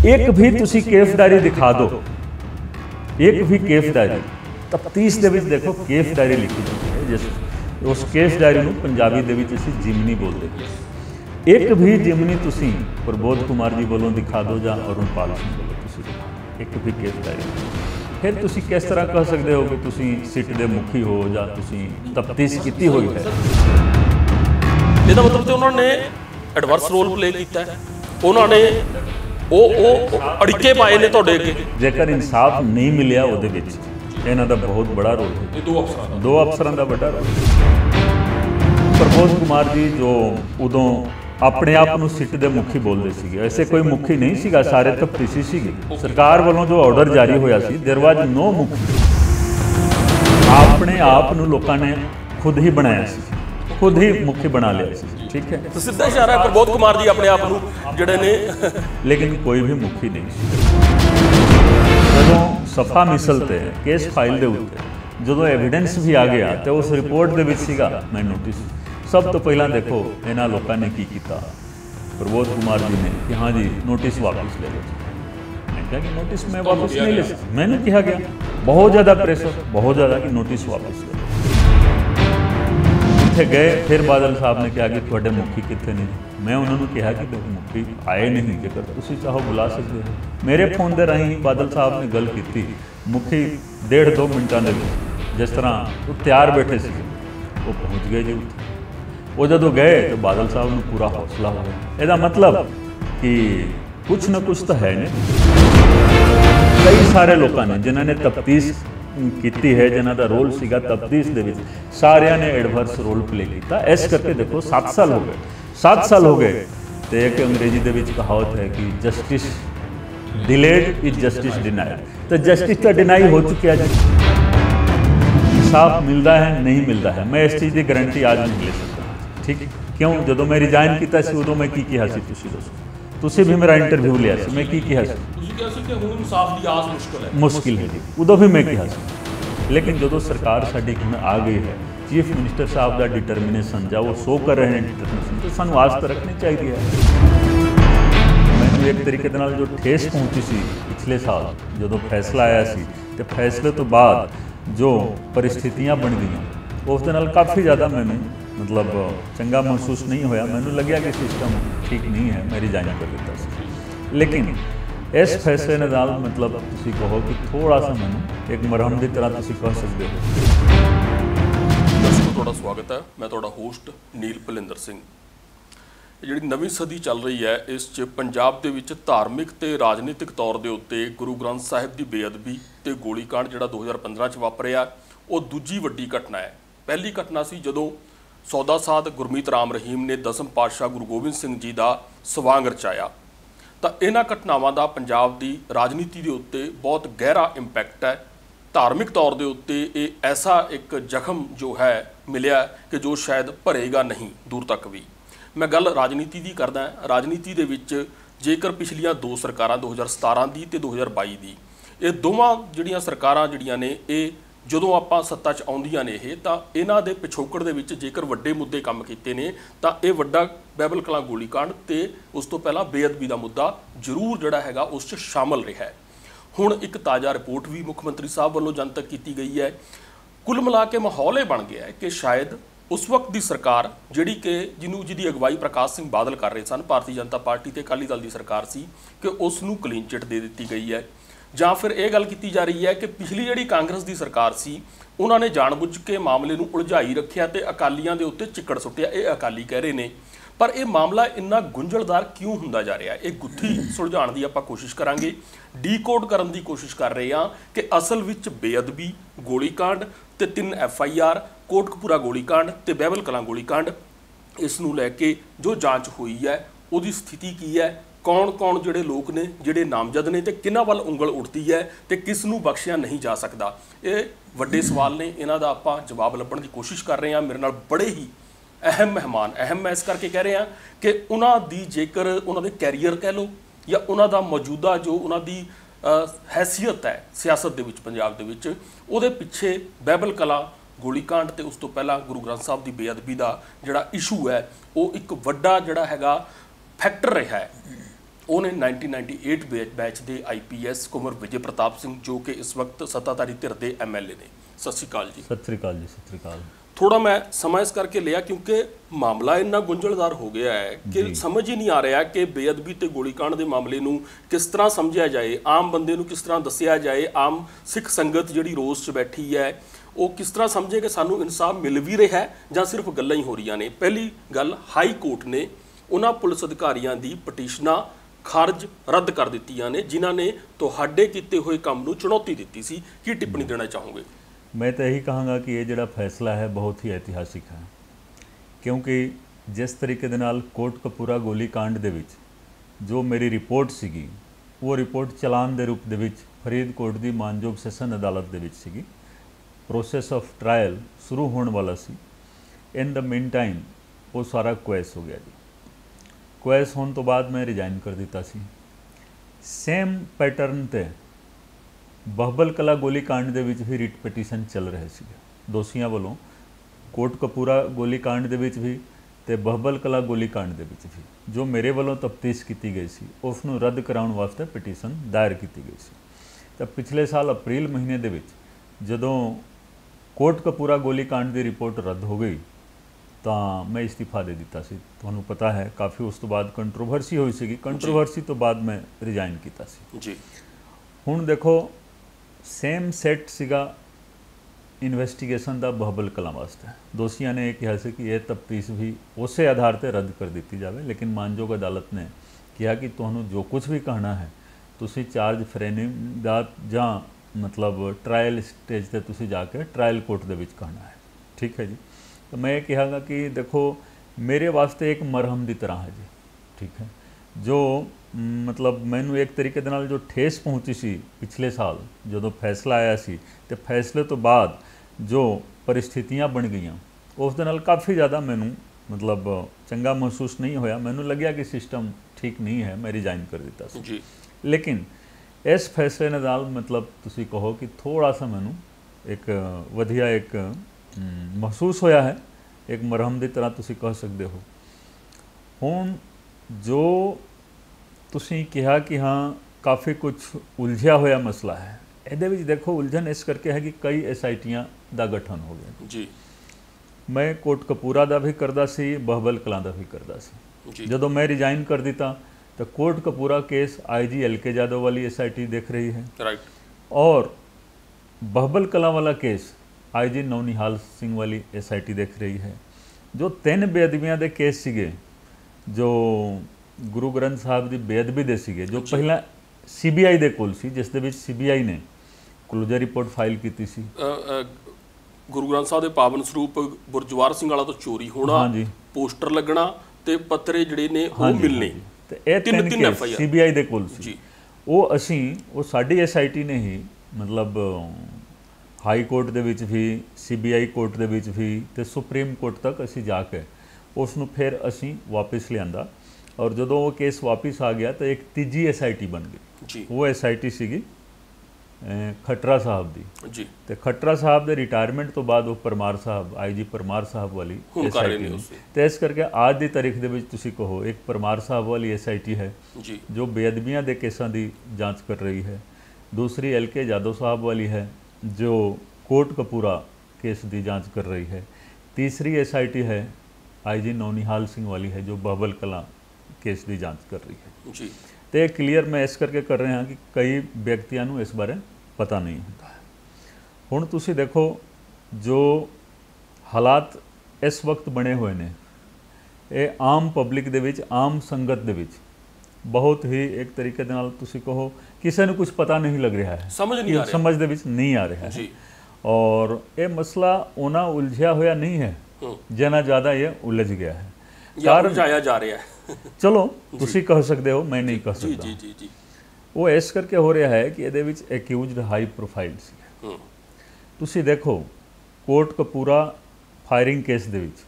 एक भी तुसी केस डायरी दिखा दो, एक भी केस डायरी तफ्तीश दे विच देखो केस डायरी लिखी जाती है, जिस उस केस डायरी नूं पंजाबी दे विच असीं जिमनी बोलते हैं। एक भी जिमनी तुसी प्रबोध कुमार जी वालों दिखा दो या अरुणपाल सिंह वालों तुसी एक भी केस डायरी, फिर तुसी किस तरह कह सकते हो कि तुसी सिट दे मुखी हो या तुसी तफ्तीश कीती हुई है। ਇਹਦਾ मतलब तो उन्होंने एडवर्स रोल प्ले किया है, उन्होंने अड़िके पाए ने तुहाडे अगे। जेकर इंसाफ नहीं मिलिया उहदे विच इन्हां दा बहुत बड़ा रोल है, दो अफसरां दा बड़ा रोल। प्रबोध कुमार जी जो उदों अपने आप नूं सिट दे मुखी बोलते सीगे, ऐसे कोई मुखी नहीं सीगा, सारे तफ्तीशी सीगे। सरकार वालों जो ऑर्डर जारी होया सी देयर वाज नो मुखी, अपने आप नूं लोकां ने खुद ही बनाया सी, खुद ही मुखी बना लिया सी। ठीक है, तो सीधा इशारा है प्रबोध कुमार जी अपने आप नूं जिहड़े ने लेकिन कोई भी मुखी नहीं सी। जदों सफा मिसलते केस फाइल दे उत्ते जदों एविडेंस भी आ गया तो उस रिपोर्ट दे विच सीगा मैं नोटिस। सब तो पहला देखो इन्हां लोगों ने की किया, प्रबोध कुमार जी ने कि हाँ जी नोटिस वापस ले लो। मैं कहा कि नोटिस मैं वापस नहीं ले सकता, मैंने कहा गया बहुत ज़्यादा प्रेशर, बहुत ज़्यादा कि नोटिस वापस ले लो। उत्थे गए, फिर बादल साहब ने कहा कि तुहाडे मुखी कितने नहीं, मैं उन्होंने कहा कि मुखी आए नहीं, जेकर तुसीं चाहो बुला सकते हो। मेरे फोन के राही बादल साहब ने गल की, मुखी 1.5-2 मिनटां दे विच जिस तरह वो तैयार बैठे सी वो पहुँच गए जी उत्थे। वो जो गए तो बादल साहब को पूरा हौसला हो गया। यदा मतलब कि कुछ न कुछ तो है नहीं। कई सारे लोगों ने जिन्होंने तफ्तीश की है, जिन्हों का रोल सीगा तफ्तीश दे विच, सारिया ने एडवर्स रोल प्ले किया। इस करके देखो 7 साल हो गए, 7 साल हो गए। तो एक अंग्रेजी दे विच कहावत है कि justice delayed is justice denied, तो जस्टिस तो डिनाई हो चुकी है, इंसाफ मिलता है नहीं मिलता है। मैं इस चीज़ की गारंटी आज नहीं ले सकता। ठीक क्यों, जो मैं रिजाइन किया उदों मैं की कहा सी, तुसीं दसो, तुसीं भी मेरा इंटरव्यू लिया सी, मैं की कहा मुश्किल है जी, उदों भी मैं कहा सी। लेकिन जो सरकार साडी हुण आ गई है, चीफ मिनिस्टर साहब का डिटरमिनेशन या वो शो कर रहे हैं डिटरमिनेशन, तो सानू आस तो रखनी चाहिए है। मैंने एक तरीके दे नाल जो ठेस पहुंची सी पिछले साल जो फैसला आया सी, तो फैसले तो बाद जो परिस्थितियां बन गई उस दे नाल काफ़ी ज़्यादा मैंने मतलब चंगा महसूस नहीं होया। मैंने लग्या कि सिस्टम ठीक नहीं है, मैं रिजाइन कर दिता सी। लेकिन इस फैसले ने नाल मतलब तुसीं कहो कि थोड़ा सा मैंने एक मरहम की तरह तुसीं कह सकते हो। दर्शकों तुहाडा स्वागत है, मैं तुहाडा होस्ट नील भलिंदर सिंह। जिहड़ी नवीं सदी चल रही है, इस च पंजाब दे विच धार्मिक ते राजनीतिक तौर दे उत्ते गुरु ग्रंथ साहिब की बेअदबी ते गोलीकांड जिहड़ा 2015 च वापरिया वो दूजी वड्डी घटना है। पहली घटना सी जदों सौदा साध गुरमीत राम रहीम ने 10वें पातशाह गुरु गोबिंद सिंह जी का सवांग रचाया। तो इन्हां घटनावां का पंजाब की राजनीति के उत्ते बहुत गहरा इंपैक्ट है। धार्मिक तौर के उत्ते ये ऐसा एक जख्म जो है मिलिया कि जो शायद भरेगा नहीं दूर तक भी। मैं गल राजनीति की करदा, राजनीति दे विच जेकर पिछलियां 2 सरकारां 2017 की ते 2022 की, ये दोवां जिहड़ियां सरकारां जिहड़ियां ने ये ਜਦੋਂ ਆਪਾਂ सत्ता 'ਚ ਆਉਂਦੀਆਂ ਨੇ ਇਹ ਤਾਂ ਇਹਨਾਂ ਦੇ ਪਿਛੋਕੜ ਦੇ ਵਿੱਚ ਜੇਕਰ ਵੱਡੇ ਮੁੱਦੇ ਕੰਮ ਕੀਤੇ ਨੇ ਤਾਂ ਇਹ ਵੱਡਾ ਬਾਈਬਲ ਕਲਾਂ ਗੋਲੀकांड ਤੇ ਉਸ ਤੋਂ ਪਹਿਲਾਂ ਬੇਅਦਬੀ ਦਾ ਮੁੱਦਾ ਜ਼ਰੂਰ ਜਿਹੜਾ ਹੈਗਾ ਉਸ 'ਚ ਸ਼ਾਮਲ ਰਿਹਾ ਹੈ। ਹੁਣ ਇੱਕ ਤਾਜ਼ਾ ਰਿਪੋਰਟ ਵੀ ਮੁੱਖ ਮੰਤਰੀ ਸਾਹਿਬ ਵੱਲੋਂ ਜਨਤਕ ਕੀਤੀ ਗਈ ਹੈ। ਕੁੱਲ ਮਿਲਾ ਕੇ ਮਾਹੌਲ ਇਹ ਬਣ ਗਿਆ ਹੈ ਕਿ ਸ਼ਾਇਦ ਉਸ ਵਕਤ ਦੀ ਸਰਕਾਰ ਜਿਹੜੀ ਕਿ ਜਿਹਦੀ ਅਗਵਾਈ ਪ੍ਰਕਾਸ਼ ਸਿੰਘ ਬਾਦਲ ਕਰ ਰਹੇ ਸਨ, ਭਾਰਤੀ ਜਨਤਾ ਪਾਰਟੀ ਤੇ ਅਕਾਲੀ ਦਲ ਦੀ ਸਰਕਾਰ ਸੀ, ਕਿ ਉਸ ਨੂੰ ਕਲੀਨ ਚਿੱਟ ਦੇ ਦਿੱਤੀ ਗਈ है। ਜਾਂ ਫਿਰ ਇਹ ਗੱਲ ਕੀਤੀ ਜਾ ਰਹੀ ਹੈ ਕਿ ਪਿਛਲੀ ਜਿਹੜੀ ਕਾਂਗਰਸ ਦੀ ਸਰਕਾਰ ਸੀ ਉਹਨਾਂ ਨੇ ਜਾਣਬੁੱਝ ਕੇ ਮਾਮਲੇ ਨੂੰ ਉਲਝਾਈ ਰੱਖਿਆ ਤੇ ਅਕਾਲੀਆਂ ਦੇ ਉੱਤੇ ਚਿੱਕੜ ਸੁੱਟਿਆ। ਇਹ ਅਕਾਲੀ ਕਹਿ ਰਹੇ ਨੇ, ਪਰ ਇਹ ਮਾਮਲਾ ਇੰਨਾ ਗੁੰਝਲਦਾਰ ਕਿਉਂ ਹੁੰਦਾ ਜਾ ਰਿਹਾ? ਇਹ ਗੁੱਥੀ ਸੁਲਝਾਉਣ ਦੀ ਆਪਾਂ ਕੋਸ਼ਿਸ਼ ਕਰਾਂਗੇ, ਡੀਕੋਡ ਕਰਨ ਦੀ ਕੋਸ਼ਿਸ਼ ਕਰ ਰਹੇ ਹਾਂ ਕਿ ਅਸਲ ਵਿੱਚ ਬੇਅਦਬੀ, ਗੋਲੀकांड ਤੇ 3 FIR, ਕੋਟਕਪੂਰਾ ਗੋਲੀकांड ਤੇ ਬਾਈਬਲ ਕਲਾਂ ਗੋਲੀकांड, ਇਸ ਨੂੰ ਲੈ ਕੇ ਜੋ ਜਾਂਚ ਹੋਈ ਹੈ ਉਹਦੀ ਸਥਿਤੀ ਕੀ ਹੈ, कौन कौन जोड़े लोग ने जोड़े नामजद ने तो किन्हां वल उंगल उठती है तो किस नूं बख्शिया नहीं जा सकता। ये वड्डे सवाल ने, इन्हां दा आपां जवाब लभण की कोशिश कर रहे हैं। मेरे नाल बड़े ही अहम मेहमान, अहम मैं इस करके कह रहा कि उन्हां दी जेकर उन्हां दे कैरीयर कह लो या उन्हां दा मौजूदा जो उन्हां दी हैसीयत है सियासत दे विच पंजाब दे विच, उहदे पिछे बाइबल कला गोलीकांड ते उस तो पहला गुरु ग्रंथ साहब की बेअदबी का जिहड़ा इशू है वो एक वड्डा जिहड़ा हैगा फैक्टर रहा है। ਉਹਨੇ 1998 ਬੈਚ ਦੇ ਆਈਪੀਐਸ ਕੁੰਵਰ ਵਿਜੇ ਪ੍ਰਤਾਪ ਸਿੰਘ, ਜੋ ਕਿ ਇਸ ਵਕਤ ਸੱਤਾਧਾਰੀ ਧਿਰ ਦੇ ਐਮਐਲਏ ਨੇ। ਸਤਿ ਸ਼੍ਰੀ ਅਕਾਲ ਜੀ। ਸਤਿ ਸ੍ਰੀ ਅਕਾਲ ਜੀ। ਸਤਿ ਸ੍ਰੀ ਅਕਾਲ। ਥੋੜਾ ਮੈਂ ਸਮਾਂ ਇਸ ਕਰਕੇ ਲਿਆ ਕਿਉਂਕਿ ਮਾਮਲਾ ਇੰਨਾ ਗੁੰਝਲਦਾਰ ਹੋ ਗਿਆ ਹੈ ਕਿ ਸਮਝ ਹੀ ਨਹੀਂ ਆ ਰਿਹਾ ਕਿ ਬੇਅਦਬੀ ਤੇ ਗੋਲੀकांड ਦੇ ਮਾਮਲੇ ਨੂੰ ਕਿਸ ਤਰ੍ਹਾਂ ਸਮਝਿਆ ਜਾਏ, ਆਮ ਬੰਦੇ ਨੂੰ ਕਿਸ ਤਰ੍ਹਾਂ ਦੱਸਿਆ ਜਾਏ, ਆਮ ਸਿੱਖ ਸੰਗਤ ਜਿਹੜੀ ਰੋਸ 'ਚ ਬੈਠੀ ਹੈ ਉਹ ਕਿਸ ਤਰ੍ਹਾਂ ਸਮਝੇ ਕਿ ਸਾਨੂੰ ਇਨਸਾਫ ਮਿਲ ਵੀ ਰਿਹਾ ਹੈ ਜਾਂ ਸਿਰਫ ਗੱਲਾਂ ਹੀ ਹੋ ਰਹੀਆਂ ਨੇ। ਪਹਿਲੀ ਗੱਲ, ਹਾਈ ਕੋਰਟ ਨੇ ਉਹਨਾਂ ਪੁਲਿਸ ਅਧਿਕਾਰੀਆਂ ਦੀ ਪਟੀਸ਼ਨਾਂ ਖਾਰਜ ਰੱਦ ਕਰ ਦਿੱਤੀਆਂ ਨੇ ਜਿਨ੍ਹਾਂ ਨੇ ਤੁਹਾਡੇ ਕੀਤੇ ਹੋਏ ਕੰਮ ਨੂੰ ਚੁਣੌਤੀ ਦਿੱਤੀ ਸੀ। ਕੀ ਟਿੱਪਣੀ ਦੇਣਾ ਚਾਹੋਗੇ? मैं तो यही कहूँगा कि ये जोड़ा फैसला है बहुत ही ऐतिहासिक है, क्योंकि जिस तरीके दे नाल कोटकपूरा गोलीकांड दे विच जो मेरी रिपोर्ट सीगी वो रिपोर्ट चलान दे रूप दे विच फरीदकोट की मानयोग सैशन अदालत दे विच सीगी। प्रोसैस ऑफ ट्रायल शुरू होने वाला सी। इन द मीन टाइम वो सारा क्वैस हो गया जी। क्वैस होने तो बाद मैं रिजाइन कर दिता सी। सेम पैटर्न ते बहबल कला गोलीकांड ਦੇ ਵਿੱਚ ਵੀ ਰਿਟ ਪਟੀਸ਼ਨ ਚੱਲ ਰਹੇ ਸੀ ਦੋਸ਼ੀਆਂ ਵੱਲੋਂ। ਕੋਟਕਪੂਰਾ ਗੋਲੀकांड ਦੇ ਵਿੱਚ ਵੀ ਤੇ ਬਹਬਲ ਕਲਾ ਗੋਲੀकांड ਦੇ ਵਿੱਚ ਵੀ ਜੋ ਮੇਰੇ ਵੱਲੋਂ ਤਫਤੀਸ਼ ਕੀਤੀ ਗਈ ਸੀ ਉਸ ਨੂੰ ਰੱਦ ਕਰਾਉਣ ਵਾਸਤੇ ਪਟੀਸ਼ਨ ਦਾਇਰ ਕੀਤੀ ਗਈ ਸੀ। ਤਾਂ ਪਿਛਲੇ ਸਾਲ ਅਪ੍ਰੈਲ ਮਹੀਨੇ ਦੇ ਵਿੱਚ ਜਦੋਂ ਕੋਟਕਪੂਰਾ ਗੋਲੀकांड ਦੀ ਰਿਪੋਰਟ ਰੱਦ ਹੋ ਗਈ ਤਾਂ ਮੈਂ ਇਸਤੀਫਾ ਦੇ ਦਿੱਤਾ ਸੀ। ਤੁਹਾਨੂੰ ਪਤਾ ਹੈ ਕਾਫੀ ਉਸ ਤੋਂ ਬਾਅਦ ਕੰਟਰੋਵਰਸੀ ਹੋਈ ਸੀਗੀ। ਕੰਟਰੋਵਰਸੀ ਤੋਂ ਬਾਅਦ ਮੈਂ ਰਿਜ਼ਾਈਨ ਕੀਤਾ ਸੀ ਜੀ। ਹੁਣ ਦੇਖੋ सेम सैट सीगा इन्वेस्टिगेशन का बहबल कला वास्ते। दोषियों ने कहा से कि यह तफ्तीश भी उस आधार पर रद्द कर दी जाए, लेकिन मानयोग अदालत ने कहा कि तुहानू जो कुछ भी कहना है तुसी चार्ज फ्रेमिंग दा जां मतलब ट्रायल स्टेज ते तुसी जाके ट्रायल कोर्ट दे विच कहना है। ठीक है जी। तो मैं ये कहांगा कि देखो मेरे वास्ते एक मरहम की तरह है जी। ठीक है। जो मतलब मैनू एक तरीके दे नाल जो ठेस पहुँची सी पिछले साल जो फैसला आया सी ते फैसले तो बाद जो परिस्थितियां बन गई उस दे नाल काफ़ी ज़्यादा मैनू मतलब चंगा महसूस नहीं होया। मैनू लग्या कि सिस्टम ठीक नहीं है, मैं रिजाइन कर दिता सी जी। लेकिन इस फैसले ने नाल मतलब तुसी कहो कि थोड़ा सा मैनू एक वधिया एक महसूस होया है, एक मरहम की तरह तुसी कह सकते हो। हुण जो तुसी कहा कि हाँ काफ़ी कुछ उलझिया होया मसला है, ये देखो उलझन इस करके है कि कई SITयां का गठन हो गया जी। मैं कोटकपूरा का भी करदा सी, बहबल कलां का भी करदा सी। जदों मैं रिजाइन कर दिता तो Kotkapura case IG LK Yadav वाली SIT देख रही है, राइट, और बहबल कलां वाला केस IG नवनिहाल सिंह वाली SIT देख रही है। जो 3 बेअदबियां दे केस सीगे जो गुरु ग्रंथ साहब की बेअदबी दे सीगे जो पहला CBI दे कोल सी, जिस दे विच CBI ने क्लोजर रिपोर्ट फाइल की सी। गुरु ग्रंथ साहब के पावन स्वरूप गुरजवार सिंह वाला तो चोरी होना, हाँ जी, पोस्टर लगना ते पत्रे जिहड़े ने वो मिलने, ते ये तीन केस CBI दे कोल सी। वो असीं वो साडी SIT ने ही मतलब हाई कोर्ट दे विच भी CBI कोर्ट दे विच भी ते सुप्रीम कोर्ट तक असीं जाके उस नूं फिर असीं वापस लिआंदा और जो वो केस वापस आ गया तो एक तीजी SIT बन गई जी। वो SIT सीगी खट्टरा साहब दी जी। तो खट्टरा साहब के रिटायरमेंट तो बाद वो परमार साहब IG परमार साहब वाली SIT तो इस करके आज की तारीख दे विच तुसीं कहो एक परमार साहब वाली SIT है जी जो बेअदबियां दे केसां दी जांच कर रही है। दूसरी LK यादव साहब वाली है जो कोटकपूरा केस की जाँच कर रही है। तीसरी SIT है IG नवनिहाल सिंह वाली है जो बहबल कलां केस की जांच कर रही है जी। तो ये क्लीयर मैं इस करके कर रहे हैं कि कई व्यक्तियों को इस बारे पता नहीं होता है। हुण तुसी देखो जो हालात इस वक्त बने हुए ने ये आम पब्लिक दे विच आम संगत दे विच बहुत ही एक तरीके दे नाल तुसी कहो किसी ने कुछ पता नहीं लग रहा है, समझ नहीं आ रहा, समझ दे विच नहीं आ रहा है। और ये मसला उना उलझिया होया नहीं है जिन्ना ज़्यादा ये उलझ गया है, कारण जाया जा रहा है। चलो तुसी कह सकते हो, मैं नहीं कह सकता जी जी जी। वो इस करके हो रहा है कि ये एक्यूज्ड हाई प्रोफाइल सी। तुसी देखो कोटकपूरा फायरिंग केस दे विच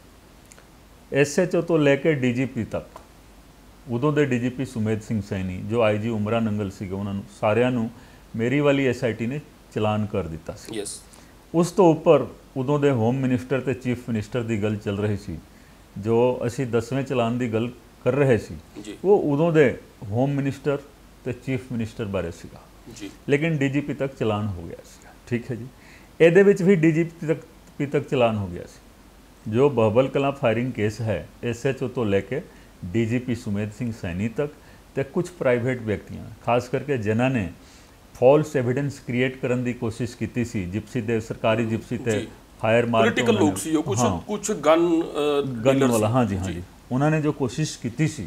SHO तो लैके DGP तक उदों दे DGP सुमेध सिंह सैनी जो IG उमरा नंगल सीगे उन्होंने सारिਆਂ ਨੂੰ मेरी वाली SIT ने चलान कर दिता सी। यस। उस तो उपर उदों दे होम मिनिस्टर ते चीफ मिनिस्टर की गल चल रही सी जो असी 10वें चलान की गल ਕਰ ਰਹੇ ਸੀ ਜੀ ਉਹ ਉਦੋਂ ਦੇ ਹੋਮ ਮਿਨਿਸਟਰ ਤੇ ਚੀਫ ਮਿਨਿਸਟਰ ਬਾਰੇ ਸੀਗਾ ਜੀ ਲੇਕਿਨ ਡੀਜੀਪੀ ਤੱਕ ਚਲਾਨ ਹੋ ਗਿਆ ਸੀ। ਠੀਕ ਹੈ ਜੀ, ਇਹਦੇ ਵਿੱਚ ਵੀ ਡੀਜੀਪੀ ਤੱਕ ਚਲਾਨ ਹੋ ਗਿਆ ਸੀ। ਜੋ ਬਹਬਲ ਕਲਾਂ ਫਾਇਰਿੰਗ ਕੇਸ ਹੈ SHO ਤੋਂ ਲੈ ਕੇ ਡੀਜੀਪੀ ਸੁਮੇਧ ਸਿੰਘ ਸੈਣੀ ਤੱਕ ਤੇ ਕੁਝ ਪ੍ਰਾਈਵੇਟ ਵਿਅਕਤੀਆਂ ਖਾਸ ਕਰਕੇ ਜਿਨ੍ਹਾਂ ਨੇ ਫਾਲਸ ਐਵੀਡੈਂਸ ਕ੍ਰੀਏਟ ਕਰਨ ਦੀ ਕੋਸ਼ਿਸ਼ ਕੀਤੀ ਸੀ ਜਿਪਸੀ ਦੇ ਸਰਕਾਰੀ ਜਿਪਸੀ ਤੇ ਫਾयर मार पॉलिटिकल लोग सी वो कुछ गन वाला हाँ जी उन्होंने जो कोशिश की सी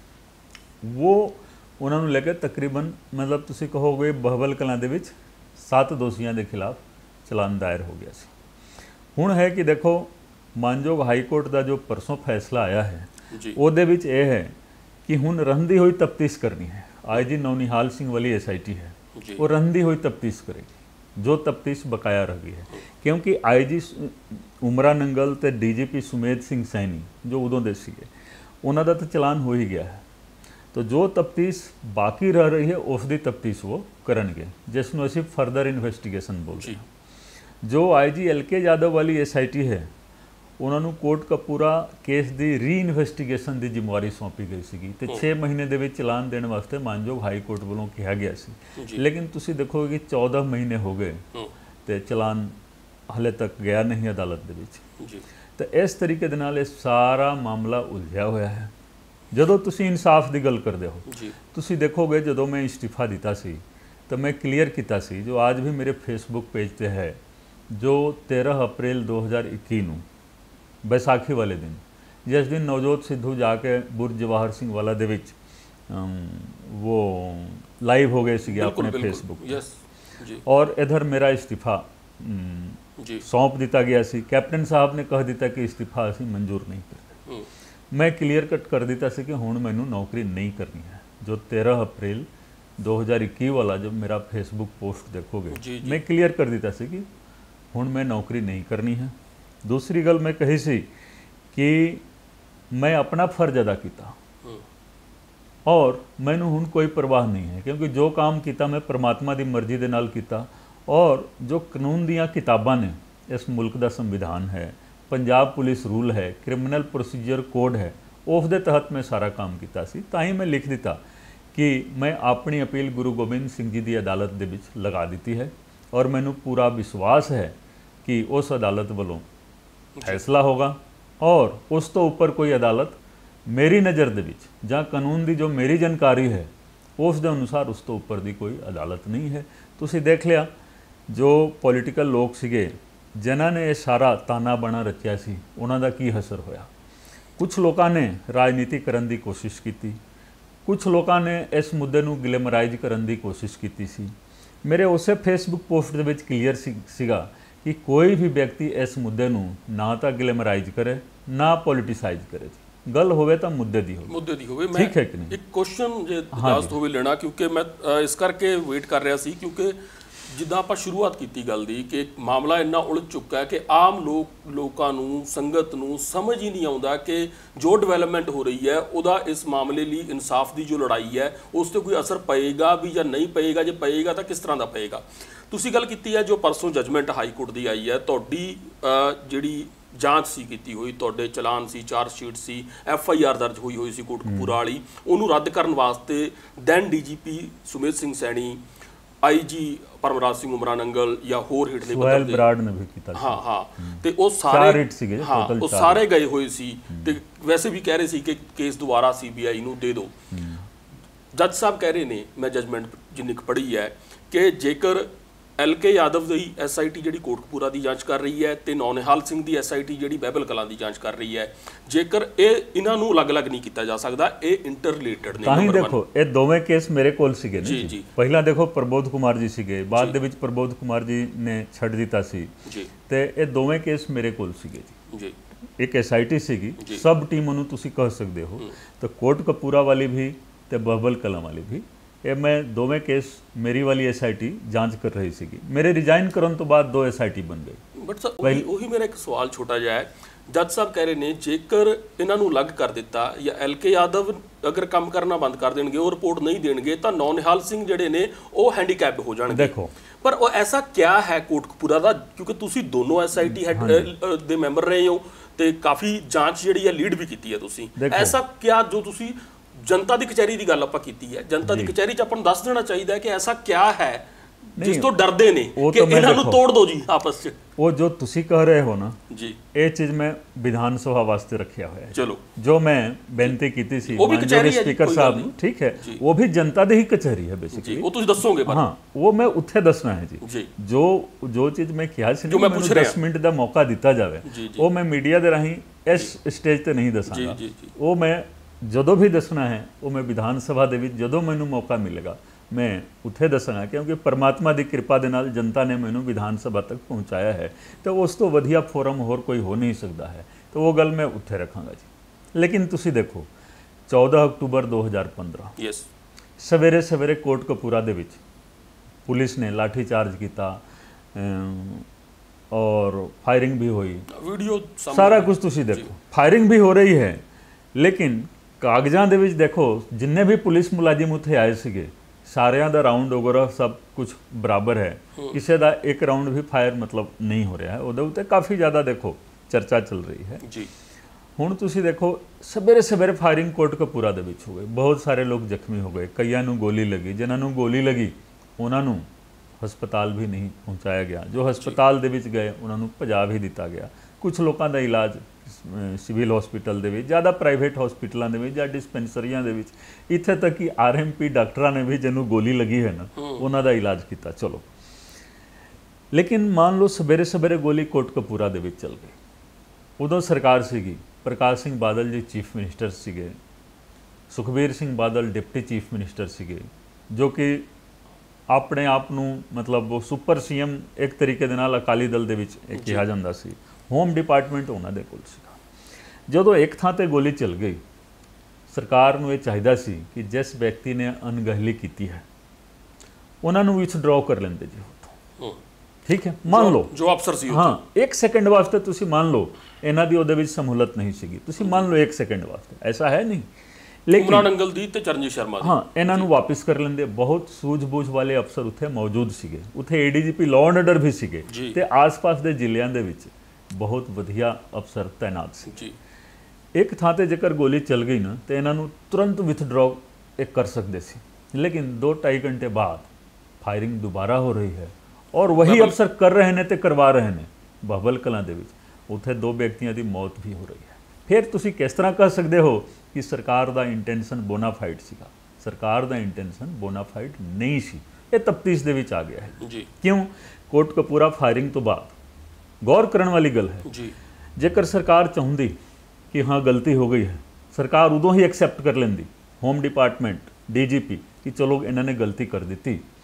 वो उन्होंने लेकर तकरीबन मतलब तुसी कहोगे बहबल कलां दे विच 7 दोषियों के खिलाफ चलान दायर हो गया सी। हुण है कि देखो मानयोग हाई कोर्ट का जो परसों फैसला आया है उहदे विच यह है कि हुण रहिंदी हुई तफ्तीश करनी है। IG नवनिहाल सिंह वाली SIT है वो रहिंदी हुई तफ्तीश करेगी जो तफ्तीश बकाया रह गई है क्योंकि IG उमरा नंगल ते DGP सुमेध सिंह सैनी जो उदों दे सीगे उन्हां दा तो चलान हो ही गया है। तो जो तफ्तीश बाकी रह रही है उसकी तफ्तीश वो करनगे जिसनों असीं फर्दर इन्वेस्टिगेशन बोलते हैं। जो IG LK यादव वाली SIT है उन्होंने कोर्ट कपूरा केस की री इन्वेस्टिगेशन की जिम्मेवारी सौंपी गई सी तो 6 महीने के विच चलान देने वास्ते मानयोग हाई कोर्ट वालों कहा गया सी लेकिन तुसी देखोगे कि 14 महीने हो गए तो चलान हले तक गया नहीं अदालत दे विच। तो इस तरीके दे नाल सारा मामला उलझिया होया है। जदों तुसी इंसाफ की गल करते हो तुसी देखोगे जदों मैं इस्तीफा दिता सी तो मैं क्लीयर किया सी जो आज भी मेरे फेसबुक पेज पर है जो 13 अप्रैल 2021 नूं बैसाखी वाले दिन जिस दिन नवजोत सिद्धू जाके बुर्ज जवाहर सिंह वाला दे विच वो लाइव हो गए थे अपने फेसबुक और इधर मेरा इस्तीफा सौंप दिता गया सी। कैप्टन साहब ने कह दिता कि इस्तीफा असीं मंजूर नहीं करते। मैं क्लीयर कट कर दिता सी कि हुण मैनूं नौकरी नहीं करनी है। जो 13 अप्रैल 2021 वाला जब मेरा फेसबुक पोस्ट देखोगे मैं क्लीयर कर दिता सी कि हुण मैं नौकरी नहीं करनी है। दूसरी गल मैं कही सी कि मैं अपना फर्ज अदा किया और मैनू हुण कोई परवाह नहीं है क्योंकि जो काम किया मैं परमात्मा की मर्जी के नाल किया और जो कानून दियाँ किताबां ने इस मुल्क का संविधान है पंजाब पुलिस रूल है क्रिमिनल प्रोसीजर कोड है उस दे तहत मैं सारा काम किया सी। तां ही मैं लिख दिता कि मैं अपनी अपील गुरु गोबिंद सिंह जी की अदालत दे विच लगा दी है और मैनू पूरा विश्वास है कि उस अदालत वालों फैसला होगा और उस तो ऊपर कोई अदालत मेरी नज़र दे विच जां कानून की जो मेरी जानकारी है उस दे अनुसार उस तो ऊपर की कोई अदालत नहीं है। तुसीं देख लिया जो पॉलिटिकल लोग सीगे जिन्हां ने सारा ताना बाना रचिया सी उन्हां दा की असर होया। कुछ लोगों ने राजनीति करन दी कोशिश की, कुछ लोगों ने इस मुद्दे नूं ग्लैमराइज करन दी कोशिश की सी। मेरे उस फेसबुक पोस्ट दे विच क्लीयर सीगा कि कोई भी व्यक्ति इस मुद्दे नूं ना तो ग्लैमराइज करे ना पॉलिटिसाइज करे। गल होवे तो मुद्दे दी होवे। ठीक है कि नहीं? एक क्वेश्चन जे इजाजत होवे लेना क्योंकि मैं इस करके वेट कर रहा सी क्योंकि जिद्दां आपां शुरुआत की गल दी कि मामला इन्ना उलझ चुका है कि आम लोगों नूं संगत नूं समझ ही नहीं आउंदा कि जो डिवेलपमेंट हो रही है उहदा इस मामले लई इंसाफ की जो लड़ाई है उस ते कोई असर पएगा भी या नहीं पएगा, जे पएगा तो किस तरह का पएगा। तुसीं गल कीती है जो परसों जजमेंट हाई कोर्ट की आई है तुहाडी जिहड़ी जांच सी कीती हुई तुहाडे चलान सी चार्जशीट सी FIR दर्ज हुई सी कोटकपूरा वाली उहनूं रद्द करन वास्ते then DGP Sumedh Singh Saini IG Paramraj Singh Umranangal या होर हेठले पद्धर दे बराड़ ने भी कीता हाँ हाँ ते वो सारे हाँ वो सारे गए हुए सी ते वैसे भी कह रहे सी कि केस दोबारा CBI नूं दे दो। जज साहब कह रहे ने मैं जजमेंट जिन्नी पढ़ी है कि जेकर LK यादव की SIT जी कोटकपूरा की जांच कर रही है तो नौनिहाल सिंह की SIT जी बहबल कलां की जांच कर रही है जेकर इन्हों अलग अलग नहीं किया जा सकता ये इंटररिलेटेड ने। देखो ये दोवें केस मेरे कोल सीगे जी जी पहला देखो प्रबोध कुमार जी सीगे बाद दे विच प्रबोध कुमार जी ने छड्ड दिता सी ते ये दोवें केस मेरे कोल सीगे जी। एक SIT सीगी सब टीम उन्होंने तुसीं कह सकते हो तो कोटकपूरा वाली भी तो बहबल कलां वाली भी ये मैं दोवें केस मेरी वाली SIT जांच कर रही सी। मेरे रिजाइन करन तो बाद 2 SIT बन गई। बट सर वही मेरा एक सवाल छोटा जिहा है जज साहब कह रहे ने जेकर इन्हों अलग कर दिता या LK यादव अगर काम करना बंद कर देंगे और रिपोर्ट नहीं देंगे तो नौनिहाल सिंह जिहड़े ने वो हैंडीकैप हो जाएंगे। देखो पर वो ऐसा क्या है कोटकपूरा का क्योंकि तुसी दोनों SIT हैड दे मैंबर रहे हो ਤੇ ਕਾਫੀ ਜਾਂਚ ਜਿਹੜੀ ਹੈ ਲੀਡ ਵੀ ਕੀਤੀ ਹੈ ਤੁਸੀਂ। ਦੇਖੋ। ਐਸਾ ਕਿਆ ਜੋ ਤੁਸੀਂ ਜਨਤਾ ਦੀ ਕਚਹਿਰੀ ਦੀ ਗੱਲ ਆਪਾਂ ਕੀਤੀ ਹੈ, ਜਨਤਾ ਦੀ ਕਚਹਿਰੀ 'ਚ ਆਪਾਂ ਨੂੰ ਦੱਸ ਦੇਣਾ ਚਾਹੀਦਾ ਹੈ ਕਿ ਐਸਾ ਕਿਆ ਹੈ ਜਿਸ ਤੋਂ ਡਰਦੇ ਨੇ ਕਿ ਇਹਨਾਂ ਨੂੰ ਤੋੜ ਦਿਓ ਜੀ ਆਪਸ 'ਚ। वो जो तुसी कह रहे हो ना ਜੀ ये चीज़ मैं विधान सभा वास्ते रखा हुआ है। ਚਲੋ जो मैं बेनती की थी वो भी कचहरी है जी, स्पीकर कोई साहब गल नहीं। ठीक है जी। वो भी जनता दी ही कचहरी है ਜੀ बेसिकली। ਉਹ ਤੁਸੀਂ ਦੱਸੋਗੇ ਪਰ हाँ वो मैं उत्थे दसना है जी। ਜੀ जो चीज़ मैं किया सी जो मैं पूछ रहा 10 मिनट का मौका दिता जाए जी, जी। वो मैं मीडिया के राही इस स्टेज ते नहीं दसांगा। जी, जी। वो मैं ਜਦੋਂ भी दसना है वो मैं विधान सभा ਦੇ ਵਿੱਚ ਜਦੋਂ ਮੈਨੂੰ ਮੌਕਾ ਮਿਲੇਗਾ मैं ਉੱਥੇ ਦੱਸਾਂਗਾ, ਕਿਉਂਕਿ ਪਰਮਾਤਮਾ ਦੀ ਕਿਰਪਾ ਦੇ ਨਾਲ ਜਨਤਾ ਨੇ ਮੈਨੂੰ ਵਿਧਾਨ ਸਭਾ ਤੱਕ ਪਹੁੰਚਾਇਆ ਹੈ ਤੇ ਉਸ ਤੋਂ ਵਧੀਆ ਫੋਰਮ ਹੋਰ ਕੋਈ ਹੋ ਨਹੀਂ ਸਕਦਾ ਹੈ। ਤਾਂ ਉਹ ਗੱਲ ਮੈਂ ਉੱਥੇ ਰੱਖਾਂਗਾ ਜੀ। ਲੇਕਿਨ ਤੁਸੀਂ ਦੇਖੋ 14 ਅਕਤੂਬਰ 2015 ਯੈਸ ਸਵੇਰੇ ਸਵੇਰੇ ਕੋਟਕਪੂਰਾ ਦੇ ਵਿੱਚ ਪੁਲਿਸ ਨੇ ਲਾਠੀ ਚਾਰਜ ਕੀਤਾ और फायरिंग भी हुई, वीडियो सारा कुछ तुसी देखो, फायरिंग भी हो रही है। लेकिन कागजां दे विच देखो जिन्ने भी पुलिस मुलाजिम उत्थे आए सीगे सारियां दा राउंड वगैरह सब कुछ बराबर है, किसी का एक राउंड भी फायर मतलब नहीं हो रहा है। उहदे उत्ते काफ़ी ज़्यादा देखो चर्चा चल रही है जी। हुण तुसी देखो सवेरे सवेरे फायरिंग कोटकपूरा दे विच हो गई, बहुत सारे लोग जख्मी हो गए, कईयां नूं गोली लगी, जिन्हां नूं गोली लगी उन्हां नूं हस्पताल भी नहीं पहुँचाया गया, जो हस्पताल दे विच गए उन्हां नूं भजा भी दिता गया। कुछ लोगों का इलाज सिविल हॉस्पिटल दे विच, ज़्यादा प्राइवेट हॉस्पिटलों के या डिस्पेंसरियां दे विच, इत्थे तक कि RMP डॉक्टरां ने भी जिन्हों गोली लगी है ना उन्हां दा इलाज किया। चलो, लेकिन मान लो सवेरे सवेरे गोली कोटकपूरा दे विच चल गई। उदों सरकार सीगी, प्रकाश सिंह बादल जी चीफ मिनिस्टर सीगे, Sukhbir Singh Badal deputy chief minister सीगे, जो कि अपने आप नूं मतलब वो सुपर CM एक तरीके दे नाल अकाली दल दे विच कहा जांदा सी। होम डिपार्टमेंट उन्हां दे कोल सीगा। जदों एक थां ते गोली चल गई, सरकार नूं ये चाहिदा सी कि जिस व्यक्ति ने अनगहली की है उन्हां नूं विथड्रॉ कर लेंदे जी उत्थों, ठीक है। मान लो जो अफसर सी, हाँ एक सेकंड वास्ते तुसी मान लो इन्हां दी उहदे विच सहूलत नहीं सीगी, तुसी मान लो एक सेकंड वास्ते, ऐसा है नहीं। लेकिन इमरान अंगल दी ते चरणजीत शर्मा दी, हाँ इन्हां नूं वापस कर लेंदे। बहुत सूझबूझ वाले अफसर उत्थे मौजूद सीगे, उत्थे ADGP लॉ एंड ऑर्डर भी सीगे ते आस-पास दे जिलिਆਂ ਦੇ ਵਿੱਚ बहुत वधिया अफसर तैनात सी जी। एक थां ते जेकर गोली चल गई ना तो इन्हां नूं तुरंत विथड्रॉ एक कर सकते सी, लेकिन 2-2.5 घंटे बाद फायरिंग दोबारा हो रही है और वही अफसर कर रहे हैं तो करवा रहे हैं। बहबल कलां दे विच उत्थे 2 व्यक्तियों की मौत भी हो रही है। फिर तुसी किस तरह कह सकते हो कि सरकार का इंटेंशन बोनाफाइड सीगा? सरकार का इंटेंशन बोनाफाइड नहीं सी, ये तफ्तीश दे विच आ गया है जी। क्यों? कोटकपूरा फायरिंग तो बाद गौर करने वाली गल है जी। जेकर सरकार चाहती कि हाँ गलती हो गई है, सरकार उदों ही एक्सैप्ट कर लेंदी, होम डिपार्टमेंट DGP कि चलो इन्होंने गलती कर दी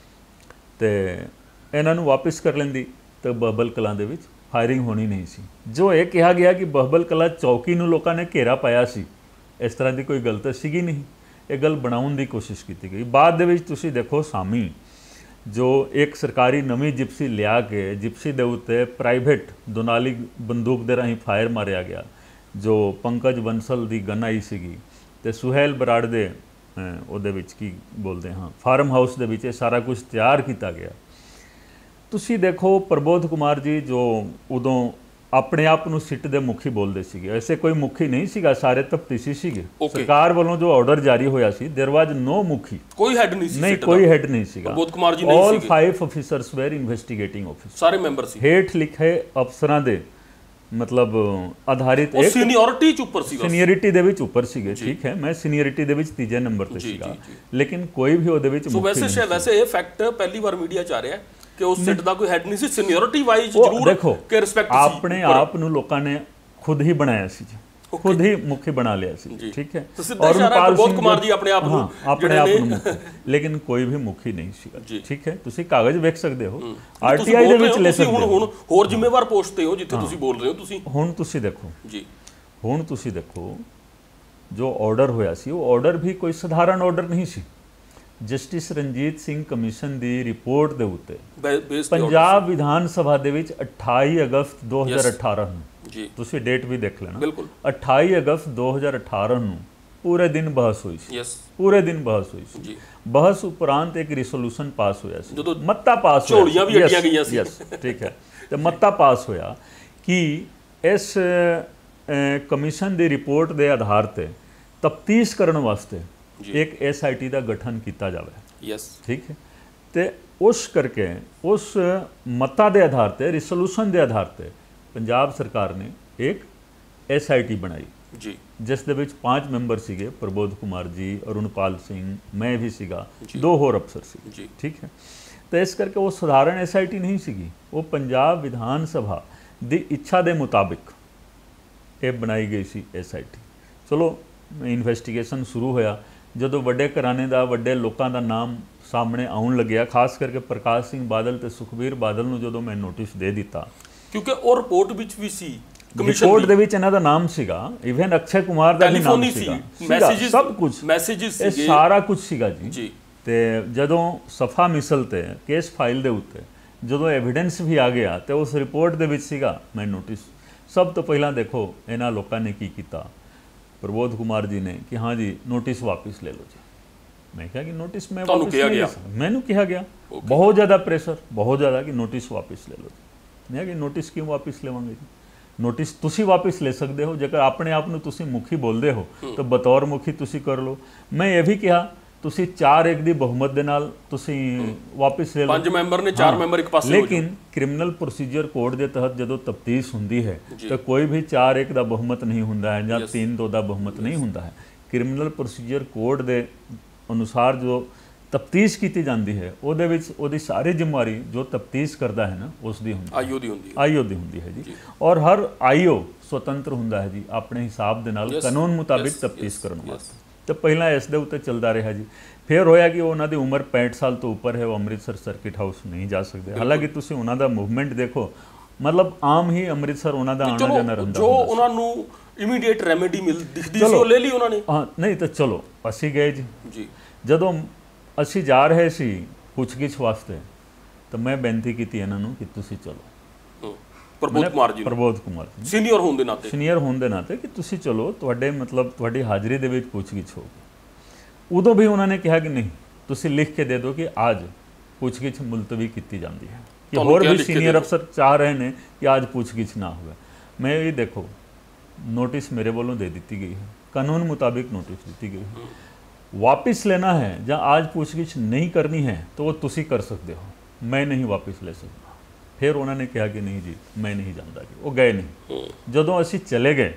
तो इन्हों वापस कर लेंदी तो बहबल कलां दे विच फायरिंग होनी नहीं सी। जो ये कहा गया कि बहबल कलां चौकी नूं लोकां ने घेरा पाया सी, इस तरह की कोई गल तो सीगी नहीं, ये गल बनाउण दी कोशिश की गई। बाद दे विच तुसीं देखो सामी जो एक सरकारी नवी जिप्सी लिया के जिप्सी दे उत्ते प्राइवेट दोनाली बंदूक दे राही फायर मारिया गया, जो पंकज बंसल दी गन आई सीगी ते सुहेल बराड़ दे ਉਹਦੇ ਵਿੱਚ ਕੀ बोलते हाँ फार्म हाउस ਦੇ ਵਿੱਚ सारा कुछ तैयार किया गया। ਤੁਸੀਂ देखो प्रबोध कुमार जी जो उदों अपने आप ਨੂੰ ਸਿੱਟ ਦੇ ਮੁਖੀ ਬੋਲਦੇ ਸੀਗੇ, ਐਸੇ ਕੋਈ ਮੁਖੀ ਨਹੀਂ ਸੀਗਾ, ਸਾਰੇ ਤਫਤੀਸ਼ੀ ਸੀਗੇ। ਸਰਕਾਰ ਵੱਲੋਂ ਜੋ ਆਰਡਰ ਜਾਰੀ ਹੋਇਆ ਸੀ देयर वाज नो ਮੁਖੀ, ਕੋਈ ਹੈਡ ਨਹੀਂ ਸੀ, ਨਹੀਂ ਕੋਈ ਹੈਡ ਨਹੀਂ ਸੀਗਾ। ਪ੍ਰਬੋਧ ਕੁਮਾਰ ਜੀ ਨਹੀਂ ਸੀਗੇ। All 5 officers were investigating officer, ਸਾਰੇ ਮੈਂਬਰ ਸੀ। ਹੇਠ ਲਿਖੇ ਅਫਸਰਾਂ ਦੇ मतलब आधारित एक सीनियरिटी च ऊपर सी, सीनियरिटी दे विच ऊपर सीगे, ठीक है। मैं सीनियरिटी दे विच तीजे नंबर ते सीगा, लेकिन कोई भी ਉਹਦੇ ਵਿੱਚ ਮੁਖੀ ਨਹੀਂ ਸੀ। वैसे ये फैक्ट पहली बार मीडिया च आ रहा है कि उस सिट दा कोई हेड नहीं सी, सीनियरिटी वाइज जरूर देखो कि रिस्पेक्ट सी, अपने आप ਨੂੰ ਲੋਕਾਂ ਨੇ खुद ही बनाया सी जी, खुद ही मुखी बना लिया सी, ठीक है। और प्रबोध कुमार जी अपने आप अपने आप मुखी, लेकिन कोई भी मुखी नहीं सीगा, ठीक है। तुसी कागज ਵੇਖ ਸਕਦੇ ਹੋ, RTI ਦੇ ਵਿੱਚ ਲੈ ਸਕਦੇ ਹੋ। ਹੁਣ ਹੋਰ ਜ਼ਿੰਮੇਵਾਰ ਪੋਸਟ ਤੇ ਹੋ ਜਿੱਥੇ ਤੁਸੀਂ ਬੋਲ ਰਹੇ ਹੋ। ਤੁਸੀਂ ਹੁਣ ਤੁਸੀਂ ਦੇਖੋ ਜੀ, ਹੁਣ ਤੁਸੀਂ ਦੇਖੋ ਜੋ ਆਰਡਰ ਹੋਇਆ ਸੀ ਉਹ ਆਰਡਰ ਵੀ ਕੋਈ ਸਧਾਰਨ ਆਰਡਰ ਨਹੀਂ ਸੀ। ਜਸਟਿਸ ਰਣਜੀਤ ਸਿੰਘ ਕਮਿਸ਼ਨ ਦੀ ਰਿਪੋਰਟ ਦੇ ਉੱਤੇ ਪੰਜਾਬ ਵਿਧਾਨ ਸਭਾ ਦੇ ਵਿੱਚ 28 ਅਗਸਤ 2018 ਨੂੰ जी तुसी डेट भी देख लेना, बिल्कुल 28 अगस्त 2018 ਨੂੰ पूरे दिन बहस हुई सी, पूरे दिन बहस हुई सी। बहस उपरांत एक रिसोल्यूशन पास होया सी, मत्ता पास होया, झोलियां भी अड्डियां गईयां सी, ठीक है। तो मत्ता पास होया कि इस ਕਮਿਸ਼ਨ ਦੀ ਰਿਪੋਰਟ ਦੇ ਆਧਾਰ ਤੇ ਤਫਤੀਸ਼ ਕਰਨ ਵਾਸਤੇ ਜੀ। ਇੱਕ SIT ਦਾ ਗਠਨ ਕੀਤਾ ਜਾਵੇ। ਯੈਸ, ਠੀਕ ਹੈ। ਤੇ ਉਸ ਕਰਕੇ ਉਸ ਮਤਾ ਦੇ ਆਧਾਰ ਤੇ ਰਿਸੋਲੂਸ਼ਨ ਦੇ ਆਧਾਰ ਤੇ ਪੰਜਾਬ ਸਰਕਾਰ ਨੇ ਇੱਕ SIT ਬਣਾਈ ਜੀ ਜਿਸ ਦੇ ਵਿੱਚ 5 ਮੈਂਬਰ ਸੀਗੇ, ਪ੍ਰਬੋਧ ਕੁਮਾਰ ਜੀ, ਅਰੁਣਪਾਲ ਸਿੰਘ, ਮੈਂ ਵੀ ਸੀਗਾ, ਜੀ। 2 ਹੋਰ ਅਫਸਰ ਸੀ। ਜੀ। ਠੀਕ ਹੈ। ਤੇ ਇਸ ਕਰਕੇ ਉਹ ਸਧਾਰਨ SIT ਨਹੀਂ ਸੀਗੀ, ਉਹ ਪੰਜਾਬ ਵਿਧਾਨ ਸਭਾ ਦੀ ਇੱਛਾ ਦੇ ਮੁਤਾਬਿਕ ਇਹ ਬਣਾਈ ਗਈ ਸੀ SIT। ਚਲੋ ਇਨਵੈਸਟੀਗੇਸ਼ਨ ਸ਼ੁਰੂ ਹੋਇਆ। ਜਦੋਂ ਵੱਡੇ ਘਰਾਣੇ ਦਾ, ਵੱਡੇ ਲੋਕਾਂ ਦਾ ਨਾਮ ਸਾਹਮਣੇ ਆਉਣ ਲੱਗਿਆ, ਖਾਸ ਕਰਕੇ ਪ੍ਰਕਾਸ਼ ਸਿੰਘ ਬਾਦਲ ਤੇ ਸੁਖਬੀਰ ਬਾਦਲ ਨੂੰ ਜਦੋਂ ਮੈਂ ਨੋਟਿਸ ਦੇ ਦਿੱਤਾ, ਕਿਉਂਕਿ ਉਹ ਰਿਪੋਰਟ ਵਿੱਚ ਵੀ ਸੀ, ਕਮਿਸ਼ਨ ਰਿਪੋਰਟ ਦੇ ਵਿੱਚ ਇਹਨਾਂ ਦਾ ਨਾਮ ਸੀਗਾ, ਇਵਨ ਅਕਸ਼ੇ ਕੁਮਾਰ ਦਾ ਵੀ ਨਾਮ ਟੈਲੀਫੋਨ ਸੀਗਾ, ਮੈਸੇजेस, ਸਭ ਕੁਝ, ਮੈਸੇजेस ਇਹ ਸੀਗੇ ਸਾਰਾ ਕੁਝ ਸੀਗਾ ਜੀ। ਜੀ। ਤੇ ਜਦੋਂ ਸਫਾ ਮਿਸਲ ਤੇ ਕੇਸ ਫਾਈਲ ਦੇ ਉੱਤੇ ਜਦੋਂ ਐਵੀਡੈਂਸ ਵੀ ਆ ਗਿਆ ਤੇ ਉਸ ਰਿਪੋਰਟ ਦੇ ਵਿੱਚ ਸੀਗਾ ਮੈਂ ਨੋਟਿਸ। ਸਭ ਤੋਂ ਪਹਿਲਾਂ ਦੇਖੋ ਇਹਨਾਂ ਲੋਕਾਂ ਨੇ ਕੀ ਕੀਤਾ, ਪ੍ਰਬੋਧ ਕੁਮਾਰ ਜੀ ਨੇ ਕਿ ਹਾਂ ਜੀ ਨੋਟਿਸ ਵਾਪਸ ਲੈ ਲਓ ਜੀ। ਮੈਂ ਕਿਹਾ ਕਿ ਨੋਟਿਸ ਮੈਂ ਤੁਹਾਨੂੰ ਵਾਪਸ ਕਿਹਾ ਨਹੀਂ ਗਿਆ? ਲੈ ਸਕਦਾ। ਮੈਨੂੰ ਕਿਹਾ ਗਿਆ, ਬਹੁਤ ਜ਼ਿਆਦਾ ਪ੍ਰੈਸ਼ਰ, ਬਹੁਤ ਜ਼ਿਆਦਾ ਕਿ ਨੋਟਿਸ ਵਾਪਸ ਲੈ ਲਓ ਜੀ। ਮੈਂ ਕਿਹਾ ਕਿ ਨੋਟਿਸ ਕਿਉਂ ਵਾਪਸ ਲਵਾਂਗੇ ਜੀ? ਨੋਟਿਸ ਤੁਸੀਂ ਵਾਪਸ ਲੈ ਸਕਦੇ ਹੋ, ਜੇਕਰ ਆਪਣੇ ਆਪ ਨੂੰ ਤੁਸੀਂ ਮੁਖੀ ਬੋਲਦੇ ਹੋ ਤਾਂ ਬਤੌਰ ਮੁਖੀ ਤੁਸੀਂ ਕਰ ਲਓ। ਮੈਂ ਇਹ ਵੀ ਕਿਹਾ ਤੁਸੀਂ 4-1 ਦੀ ਬਹੁਮਤ ਦੇ ਨਾਲ ਤੁਸੀਂ ਵਾਪਸ ਲੈ ਲਓ। 5 ਮੈਂਬਰ ਨੇ, 4 ਮੈਂਬਰ ਇੱਕ ਪਾਸੇ ਹੋ ਲੇਕਿਨ ਕ੍ਰਿਮੀਨਲ ਪ੍ਰੋਸੀਜਰ ਕੋਡ ਦੇ ਤਹਿਤ ਜਦੋਂ ਤਫਤੀਸ਼ ਹੁੰਦੀ ਹੈ ਤਾਂ ਕੋਈ ਵੀ 4-1 ਦਾ ਬਹੁਮਤ ਨਹੀਂ ਹੁੰਦਾ ਹੈ ਜਾਂ 3-2 ਦਾ ਬਹੁਮਤ ਨਹੀਂ ਹੁੰਦਾ ਹੈ। ਕ੍ਰਿਮੀਨਲ ਪ੍ਰੋਸੀਜਰ ਕੋਡ ਦੇ ਅਨੁਸਾਰ ਜੋ ਤਫਤੀਸ਼ ਕੀਤੀ ਜਾਂਦੀ ਹੈ ਉਹਦੇ ਵਿੱਚ ਉਹਦੀ ਸਾਰੀ ਜ਼ਿੰਮੇਵਾਰੀ ਜੋ ਤਫਤੀਸ਼ ਕਰਦਾ ਹੈ ਨਾ ਉਸ ਦੀ ਹੁੰਦੀ ਹੈ, ਆਈਓ ਦੀ ਹੁੰਦੀ ਹੈ। ਆਈਓ ਦੀ ਹੁੰਦੀ ਹੈ ਜੀ। ਔਰ ਹਰ ਆਈਓ ਸੁਤੰਤਰ ਹੁੰਦਾ ਹੈ ਜੀ ਆਪਣੇ ਹਿਸਾਬ ਦੇ ਨਾਲ ਕਾਨੂੰਨ ਮੁਤਾਬਿਕ ਤਫਤੀਸ਼ ਕਰਨ ਵਾਸਤੇ। ਤੇ ਪਹਿਲਾਂ ਇਸ ਦੇ ਉੱਤੇ ਚੱਲਦਾ ਰਿਹਾ ਜੀ। ਫਿਰ ਹੋਇਆ ਕਿ ਉਹਨਾਂ ਦੀ ਉਮਰ 65 ਸਾਲ ਤੋਂ ਉੱਪਰ ਹੈ, ਉਹ ਅੰਮ੍ਰਿਤਸਰ ਸਰਕਿਟ ਹਾਊਸ ਨਹੀਂ ਜਾ ਸਕਦੇ। ਹਾਲਾਂਕਿ ਤੁਸੀਂ ਉਹਨਾਂ ਦਾ ਮੂਵਮੈਂਟ ਦੇਖੋ, ਮਤਲਬ ਆਮ ਹੀ ਅੰਮ੍ਰਿਤਸਰ ਉਹਨਾਂ ਦਾ ਆਣਾ ਜਾਣਾ ਰਹਿੰਦਾ। ਜੋ ਉਹਨਾਂ ਨੂੰ ਇਮੀਡੀਏਟ ਰੈਮੇਡੀ ਦਿਖਦੀ ਸੀ ਉਹ ਲੈ ਲਈ ਉਹਨਾਂ ਨੇ। ਹਾਂ, ਨਹੀਂ ਤਾਂ ਚਲੋ ਅਸੀਂ ਗਏ ਜੀ। ਜੀ। ਜਦੋਂ ਅਸੀਂ ਜਾ ਰਹੇ ਸੀ ਪੁੱਛਗਿੱਛ ਵਾਸਤੇ ਤਾਂ ਮੈਂ ਬੇਨਤੀ ਕੀਤੀ ਇਹਨਾਂ ਨੂੰ ਕਿ ਤੁਸੀਂ ਚਲੋ। ਪ੍ਰਬੋਧ ਕੁਮਾਰ ਜੀ, ਪ੍ਰਬੋਧ ਕੁਮਾਰ ਜੀ ਸੀਨੀਅਰ ਹੋਣ ਦੇ ਨਾਤੇ, ਸੀਨੀਅਰ ਹੋਣ ਦੇ ਨਾਤੇ ਕਿ ਤੁਸੀਂ ਚਲੋ, ਤੁਹਾਡੇ ਮਤਲਬ ਤੁਹਾਡੀ ਹਾਜ਼ਰੀ ਦੇ ਵਿੱਚ ਪੁੱਛਗਿੱਛ ਹੋਊਗੀ। ਉਦੋਂ ਵੀ ਉਹਨਾਂ ਨੇ ਕਿਹਾ ਕਿ ਨਹੀਂ, ਤੁਸੀਂ ਲਿਖ ਕੇ ਦੇ ਦਿਓ ਕਿ ਅੱਜ ਪੁੱਛਗਿੱਛ ਮੁਲਤਵੀ ਕੀਤੀ ਜਾਂਦੀ ਹੈ, ਕਿ ਹੋਰ ਵੀ ਸੀਨੀਅਰ ਅਫਸਰ ਚਾਹ ਰਹੇ ਨੇ ਕਿ ਅੱਜ ਪੁੱਛਗਿੱਛ ਨਾ ਹੋਵੇ। ਮੈਂ ਇਹ ਦੇਖੋ ਨੋਟਿਸ ਮੇਰੇ ਵੱਲੋਂ ਦੇ ਦਿੱਤੀ ਗਈ ਹੈ, ਕਾਨੂੰਨ ਮੁਤਾबिक ਨੋਟਿਸ ਦਿੱਤੀ ਗਈ ਹੈ। ਵਾਪਿਸ ਲੈਣਾ ਹੈ ਜਾਂ ਅੱਜ ਪੁੱਛਗਿੱਛ ਨਹੀਂ ਕਰਨੀ ਹੈ ਤਾਂ ਉਹ ਤੁਸੀਂ ਕਰ ਸਕਦੇ ਹੋ, ਮੈਂ ਨਹੀਂ ਵਾਪਿਸ ਲੈ ਸਕਦਾ। ਫਿਰ ਉਹਨਾਂ ਨੇ ਕਿਹਾ ਕਿ ਨਹੀਂ ਜੀ ਮੈਂ ਨਹੀਂ ਜਾਂਦਾ ਜੀ। ਉਹ ਗਏ ਨਹੀਂ। ਜਦੋਂ ਅਸੀਂ ਚਲੇ ਗਏ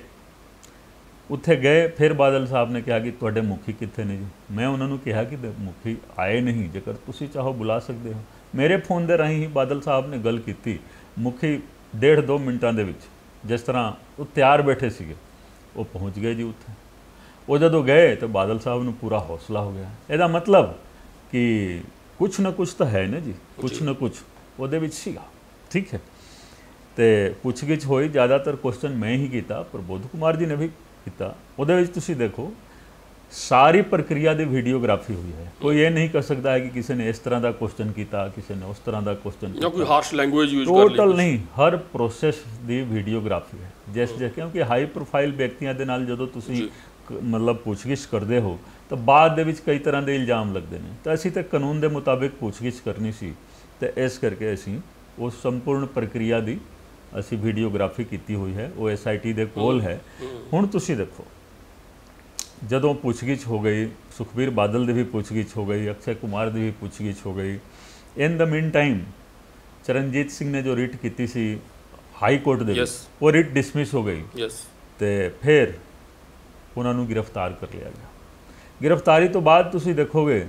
ਉੱਥੇ ਗਏ, ਫਿਰ ਬਾਦਲ ਸਾਹਿਬ ਨੇ ਕਿਹਾ ਕਿ ਤੁਹਾਡੇ ਮੁਖੀ ਕਿੱਥੇ ਨੇ ਜੀ। ਮੈਂ ਉਹਨਾਂ ਨੂੰ ਕਿਹਾ ਕਿ ਮੁਖੀ ਆਏ ਨਹੀਂ, ਜੇਕਰ ਤੁਸੀਂ ਚਾਹੋ ਬੁਲਾ ਸਕਦੇ ਹੋ। ਮੇਰੇ ਫੋਨ ਦੇ ਰਾਹੀਂ ਹੀ ਬਾਦਲ ਸਾਹਿਬ ਨੇ ਗੱਲ ਕੀਤੀ। ਮੁਖੀ 1.5-2 ਮਿੰਟਾਂ ਦੇ ਵਿੱਚ ਜਿਸ ਤਰ੍ਹਾਂ ਉਹ ਤਿਆਰ ਬੈਠੇ ਸੀਗੇ ਉਹ ਪਹੁੰਚ ਗਏ ਜੀ ਉੱਥੇ। ਉਹ ਜਦੋਂ ਗਏ ਤਾਂ ਬਾਦਲ ਸਾਹਿਬ ਨੂੰ ਪੂਰਾ ਹੌਸਲਾ ਹੋ ਗਿਆ। ਇਹਦਾ ਮਤਲਬ ਕਿ ਕੁਛ ਨਾ ਕੁਛ ਤਾਂ ਹੈ ਨਾ ਜੀ, ਕੁਛ ਨਾ ਕੁਛ ਉਹਦੇ ਵਿੱਚ ਸੀਗਾ। ਠੀਕ ਹੈ। ਤੇ ਪੁੱਛਗਿੱਛ ਹੋਈ, ਜ਼ਿਆਦਾਤਰ ਕੁਐਸਚਨ ਮੈਂ ਹੀ ਕੀਤਾ, ਪ੍ਰਬੋਧ ਕੁਮਾਰ ਜੀ ਨੇ ਵੀ ਕੀਤਾ। ਉਹਦੇ ਵਿੱਚ ਤੁਸੀਂ ਦੇਖੋ ਸਾਰੀ ਪ੍ਰਕਿਰਿਆ ਦੀ ਵੀਡੀਓਗ੍ਰਾਫੀ ਹੋਈ ਹੈ। ਕੋਈ ਇਹ ਨਹੀਂ ਕਰ ਸਕਦਾ ਹੈ ਕਿ ਕਿਸੇ ਨੇ ਇਸ ਤਰ੍ਹਾਂ ਦਾ ਕੁਐਸਚਨ ਕੀਤਾ, ਕਿਸੇ ਨੇ ਉਸ ਤਰ੍ਹਾਂ ਦਾ ਕੁਐਸਚਨ ਕੀਤਾ, ਜਾਂ ਕੋਈ ਹਾਰਸ਼ ਲੈਂਗੁਏਜ ਯੂਜ਼ ਕਰ ਲਈ। ਟੋਟਲ ਨਹੀਂ, ਹਰ ਪ੍ਰੋਸੈਸ ਦੀ ਵੀਡੀਓਗ੍ਰਾਫੀ ਹੈ। ਜਿਸ ਕਿਉਂਕਿ ਹਾਈ ਪ੍ਰੋਫਾਈਲ ਵਿਅਕਤੀਆਂ ਦੇ ਨਾਲ ਜਦੋਂ ਤੁਸੀਂ ਮਤਲਬ ਪੁੱਛਗਿੱਛ ਕਰਦੇ ਹੋ ਤਾਂ ਬਾਅਦ ਦੇ ਵਿੱਚ ਕਈ ਤਰ੍ਹਾਂ ਦੇ ਇਲਜ਼ਾਮ ਲੱਗਦੇ ਨੇ। ਤਾਂ ਅਸੀਂ ਤਾਂ ਕਾਨੂੰਨ ਦੇ ਮੁਤਾਬਿਕ ਪੁੱਛਗਿੱਛ ਕਰਨੀ ਸੀ ਤੇ ਇਸ ਕਰਕੇ ਅਸੀਂ ਉਸ ਸੰਪੂਰਨ ਪ੍ਰਕਿਰਿਆ ਦੀ ਅਸੀਂ ਵੀਡੀਓਗ੍ਰਾਫੀ ਕੀਤੀ ਹੋਈ ਹੈ। ਉਹ SIT ਦੇ ਕੋਲ ਹੈ। ਹੁਣ ਤੁਸੀਂ ਦੇਖੋ ਜਦੋਂ ਪੁੱਛਗਿੱਛ ਹੋ ਗਈ, ਸੁਖਬੀਰ ਬਾਦਲ ਦੀ ਵੀ ਪੁੱਛਗਿੱਛ ਹੋ ਗਈ, ਅਕਸ਼ੇ ਕੁਮਾਰ ਦੀ ਵੀ ਪੁੱਛਗਿੱਛ ਹੋ ਗਈ। In the meantime Charanjit Singh ਨੇ ਜੋ ਰਿਟ ਕੀਤੀ ਸੀ ਹਾਈ ਕੋਰਟ ਦੇ ਵਿੱਚ, ਉਹ ਰਿਟ ਡਿਸਮਿਸ ਹੋ ਗਈ ਤੇ ਫਿਰ ਉਹਨਾਂ ਨੂੰ ਗ੍ਰਿਫਤਾਰ ਕਰ ਲਿਆ ਗਿਆ। ਗ੍ਰਿਫਤਾਰੀ ਤੋਂ ਬਾਅਦ ਤੁਸੀਂ ਦੇਖੋਗੇ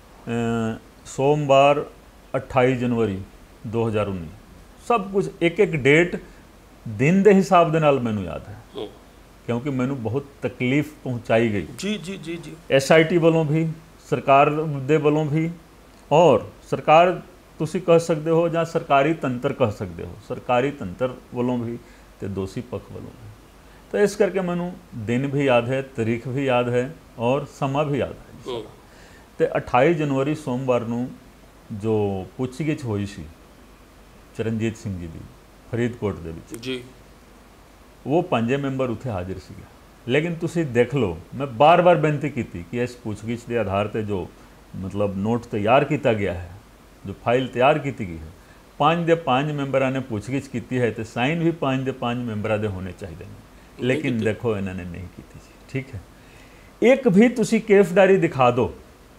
ਸੋਮਵਾਰ 28 ਜਨਵਰੀ 2019 ਸਭ ਕੁਝ ਇੱਕ ਡੇਟ ਦਿਨ ਦੇ ਹਿਸਾਬ ਦੇ ਨਾਲ ਮੈਨੂੰ ਯਾਦ ਹੈ, ਕਿਉਂਕਿ ਮੈਨੂੰ ਬਹੁਤ ਤਕਲੀਫ ਪਹੁੰਚਾਈ ਗਈ ਜੀ SIT ਵੱਲੋਂ ਵੀ, ਸਰਕਾਰ ਦੇ ਵੱਲੋਂ ਵੀ, ਔਰ ਸਰਕਾਰ ਤੁਸੀਂ ਕਹਿ ਸਕਦੇ ਹੋ ਜਾਂ ਸਰਕਾਰੀ ਤੰਤਰ ਕਹਿ ਸਕਦੇ ਹੋ, ਸਰਕਾਰੀ ਤੰਤਰ ਵੱਲੋਂ ਵੀ ਤੇ ਦੋਸ਼ੀ ਪੱਖ ਵੱਲੋਂ ਵੀ। ਤਾਂ ਇਸ ਕਰਕੇ ਮੈਨੂੰ ਦਿਨ ਵੀ ਯਾਦ ਹੈ, ਤਾਰੀਖ ਵੀ ਯਾਦ ਹੈ ਔਰ ਸਮਾਂ ਵੀ ਯਾਦ ਹੈ। ਤੇ 28 ਜਨਵਰੀ ਸੋਮਵਾਰ ਨੂੰ ਜੋ ਪੁੱਛਗਿੱਛ ਹੋਈ ਸੀ ਚਰਨਜੀਤ ਸਿੰਘ ਜੀ ਦੀ ਫਰੀਦਕੋਟ ਦੇ ਵਿੱਚ ਜੀ, ਉਹ 5 ਮੈਂਬਰ ਉੱਥੇ ਹਾਜ਼ਰ ਸੀਗੇ। ਲੇਕਿਨ ਤੁਸੀਂ ਦੇਖ ਲਓ, ਮੈਂ ਬਾਰ-ਬਾਰ ਬੇਨਤੀ ਕੀਤੀ ਕਿ ਇਸ ਪੁੱਛਗਿੱਛ ਦੇ ਆਧਾਰ ਤੇ ਜੋ ਮਤਲਬ ਨੋਟ ਤਿਆਰ ਕੀਤਾ ਗਿਆ ਹੈ, ਜੋ ਫਾਈਲ ਤਿਆਰ ਕੀਤੀ ਗਈ ਹੈ, 5 ਦੇ 5 ਮੈਂਬਰਾਂ ਨੇ ਪੁੱਛਗਿੱਛ ਕੀਤੀ ਹੈ ਤੇ ਸਾਈਨ ਵੀ 5 ਦੇ 5 ਮੈਂਬਰਾਂ ਦੇ ਹੋਣੇ ਚਾਹੀਦੇ ਨੇ। लेकिन देखो इन्होंने नहीं की जी। ठीक है, एक भी तुसी केस डायरी दिखा दो,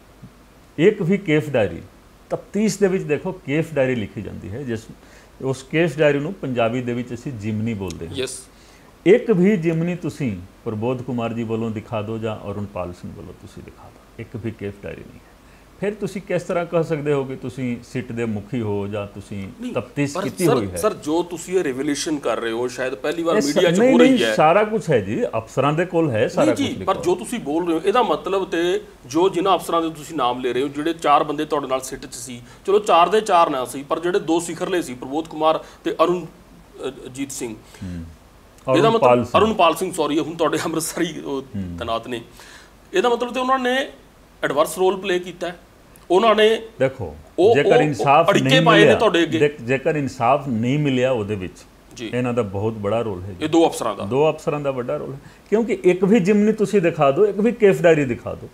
एक भी केस डायरी तफ्तीश ਦੇ ਵਿੱਚ देखो केस डायरी लिखी जाती है, जिस उस केस डायरी ਨੂੰ ਪੰਜਾਬੀ ਦੇ ਵਿੱਚ ਅਸੀਂ ਜਿਮਨੀ ਬੋਲਦੇ ਹਾਂ। ਯੈਸ, ਇੱਕ ਵੀ ਜਿਮਨੀ ਤੁਸੀਂ ਪ੍ਰਬੋਧ ਕੁਮਾਰ ਜੀ ਵੱਲੋਂ ਦਿਖਾ ਦਿਓ ਜਾਂ ਅਰੁਣਪਾਲ ਸਿੰਘ ਵੱਲੋਂ ਤੁਸੀਂ ਦਿਖਾ ਦਿਓ, ਇੱਕ ਵੀ ਕੇਸ ਡਾਇਰੀ ਨਹੀਂ ਹੈ। ਫਿਰ ਤੁਸੀਂ ਕਿਸ ਤਰ੍ਹਾਂ ਕਹਿ ਸਕਦੇ ਹੋ ਕਿ ਤੁਸੀਂ ਸਿੱਟ ਦੇ ਮੁਖੀ ਹੋ ਜਾਂ ਤੁਸੀਂ ਤਫਤੀਸ਼ ਕੀਤੀ ਹੋਈ ਹੈ? ਸਰ ਜੋ ਤੁਸੀਂ ਇਹ ਰਿਵੋਲੂਸ਼ਨ ਕਰ ਰਹੇ ਹੋ ਸ਼ਾਇਦ ਪਹਿਲੀ ਵਾਰ ਮੀਡੀਆ 'ਚ ਹੋ ਰਹੀ ਹੈ। ਸਾਰਾ ਕੁਝ ਹੈ ਜੀ, ਅਫਸਰਾਂ ਦੇ ਕੋਲ ਹੈ ਸਾਰਾ ਕੁਝ। ਪਰ ਜੋ ਤੁਸੀਂ ਬੋਲ ਰਹੇ ਹੋ ਇਹਦਾ ਮਤਲਬ ਤੇ ਜੋ ਜਿਨ੍ਹਾਂ ਅਫਸਰਾਂ ਦੇ ਤੁਸੀਂ ਨਾਮ ਲੈ ਰਹੇ ਹੋ, ਜਿਹੜੇ 4 ਬੰਦੇ ਤੁਹਾਡੇ ਨਾਲ ਸਿੱਟ 'ਚ ਸੀ, ਚਲੋ 4 ਦੇ 4 ਨਾ ਸੀ, ਪਰ ਜਿਹੜੇ 2 ਸਿਖਰਲੇ ਸੀ ਪ੍ਰਬੋਧ ਕੁਮਾਰ ਤੇ ਅਰੁਣਜੀਤ ਸਿੰਘ, ਇਹਦਾ ਮਤਲਬ ਅਰੁਣਪਾਲ ਸਿੰਘ ਸੌਰੀ, ਹੁਣ ਤੁਹਾਡੇ ਅੰਮ੍ਰਿਤਸਰੀ ਤੈਨਾਤ ਨੇ, ਇਹਦਾ ਮਤਲਬ ਤੇ ਉਹਨਾਂ ਨੇ ਐਡਵਰਸ ਰੋਲ ਪਲੇ ਕੀਤਾ। ਉਹਨਾਂ ਨੇ ਦੇਖੋ ਜੇਕਰ ਇਨਸਾਫ ਨਹੀਂ ਮਿਲਿਆ, ਜੇਕਰ ਇਨਸਾਫ ਨਹੀਂ ਮਿਲਿਆ ਉਹਦੇ ਵਿੱਚ ਇਹਨਾਂ ਦਾ ਬਹੁਤ ਬੜਾ ਰੋਲ ਹੈ। ਇਹ 2 ਅਫਸਰਾਂ ਦਾ ਵੱਡਾ ਰੋਲ ਹੈ, ਕਿਉਂਕਿ ਇੱਕ ਵੀ ਜਿਮਨੀ ਤੁਸੀਂ ਦਿਖਾ ਦਿਓ, ਇੱਕ ਵੀ ਕੇਸ ਡਾਇਰੀ ਦਿਖਾ ਦਿਓ।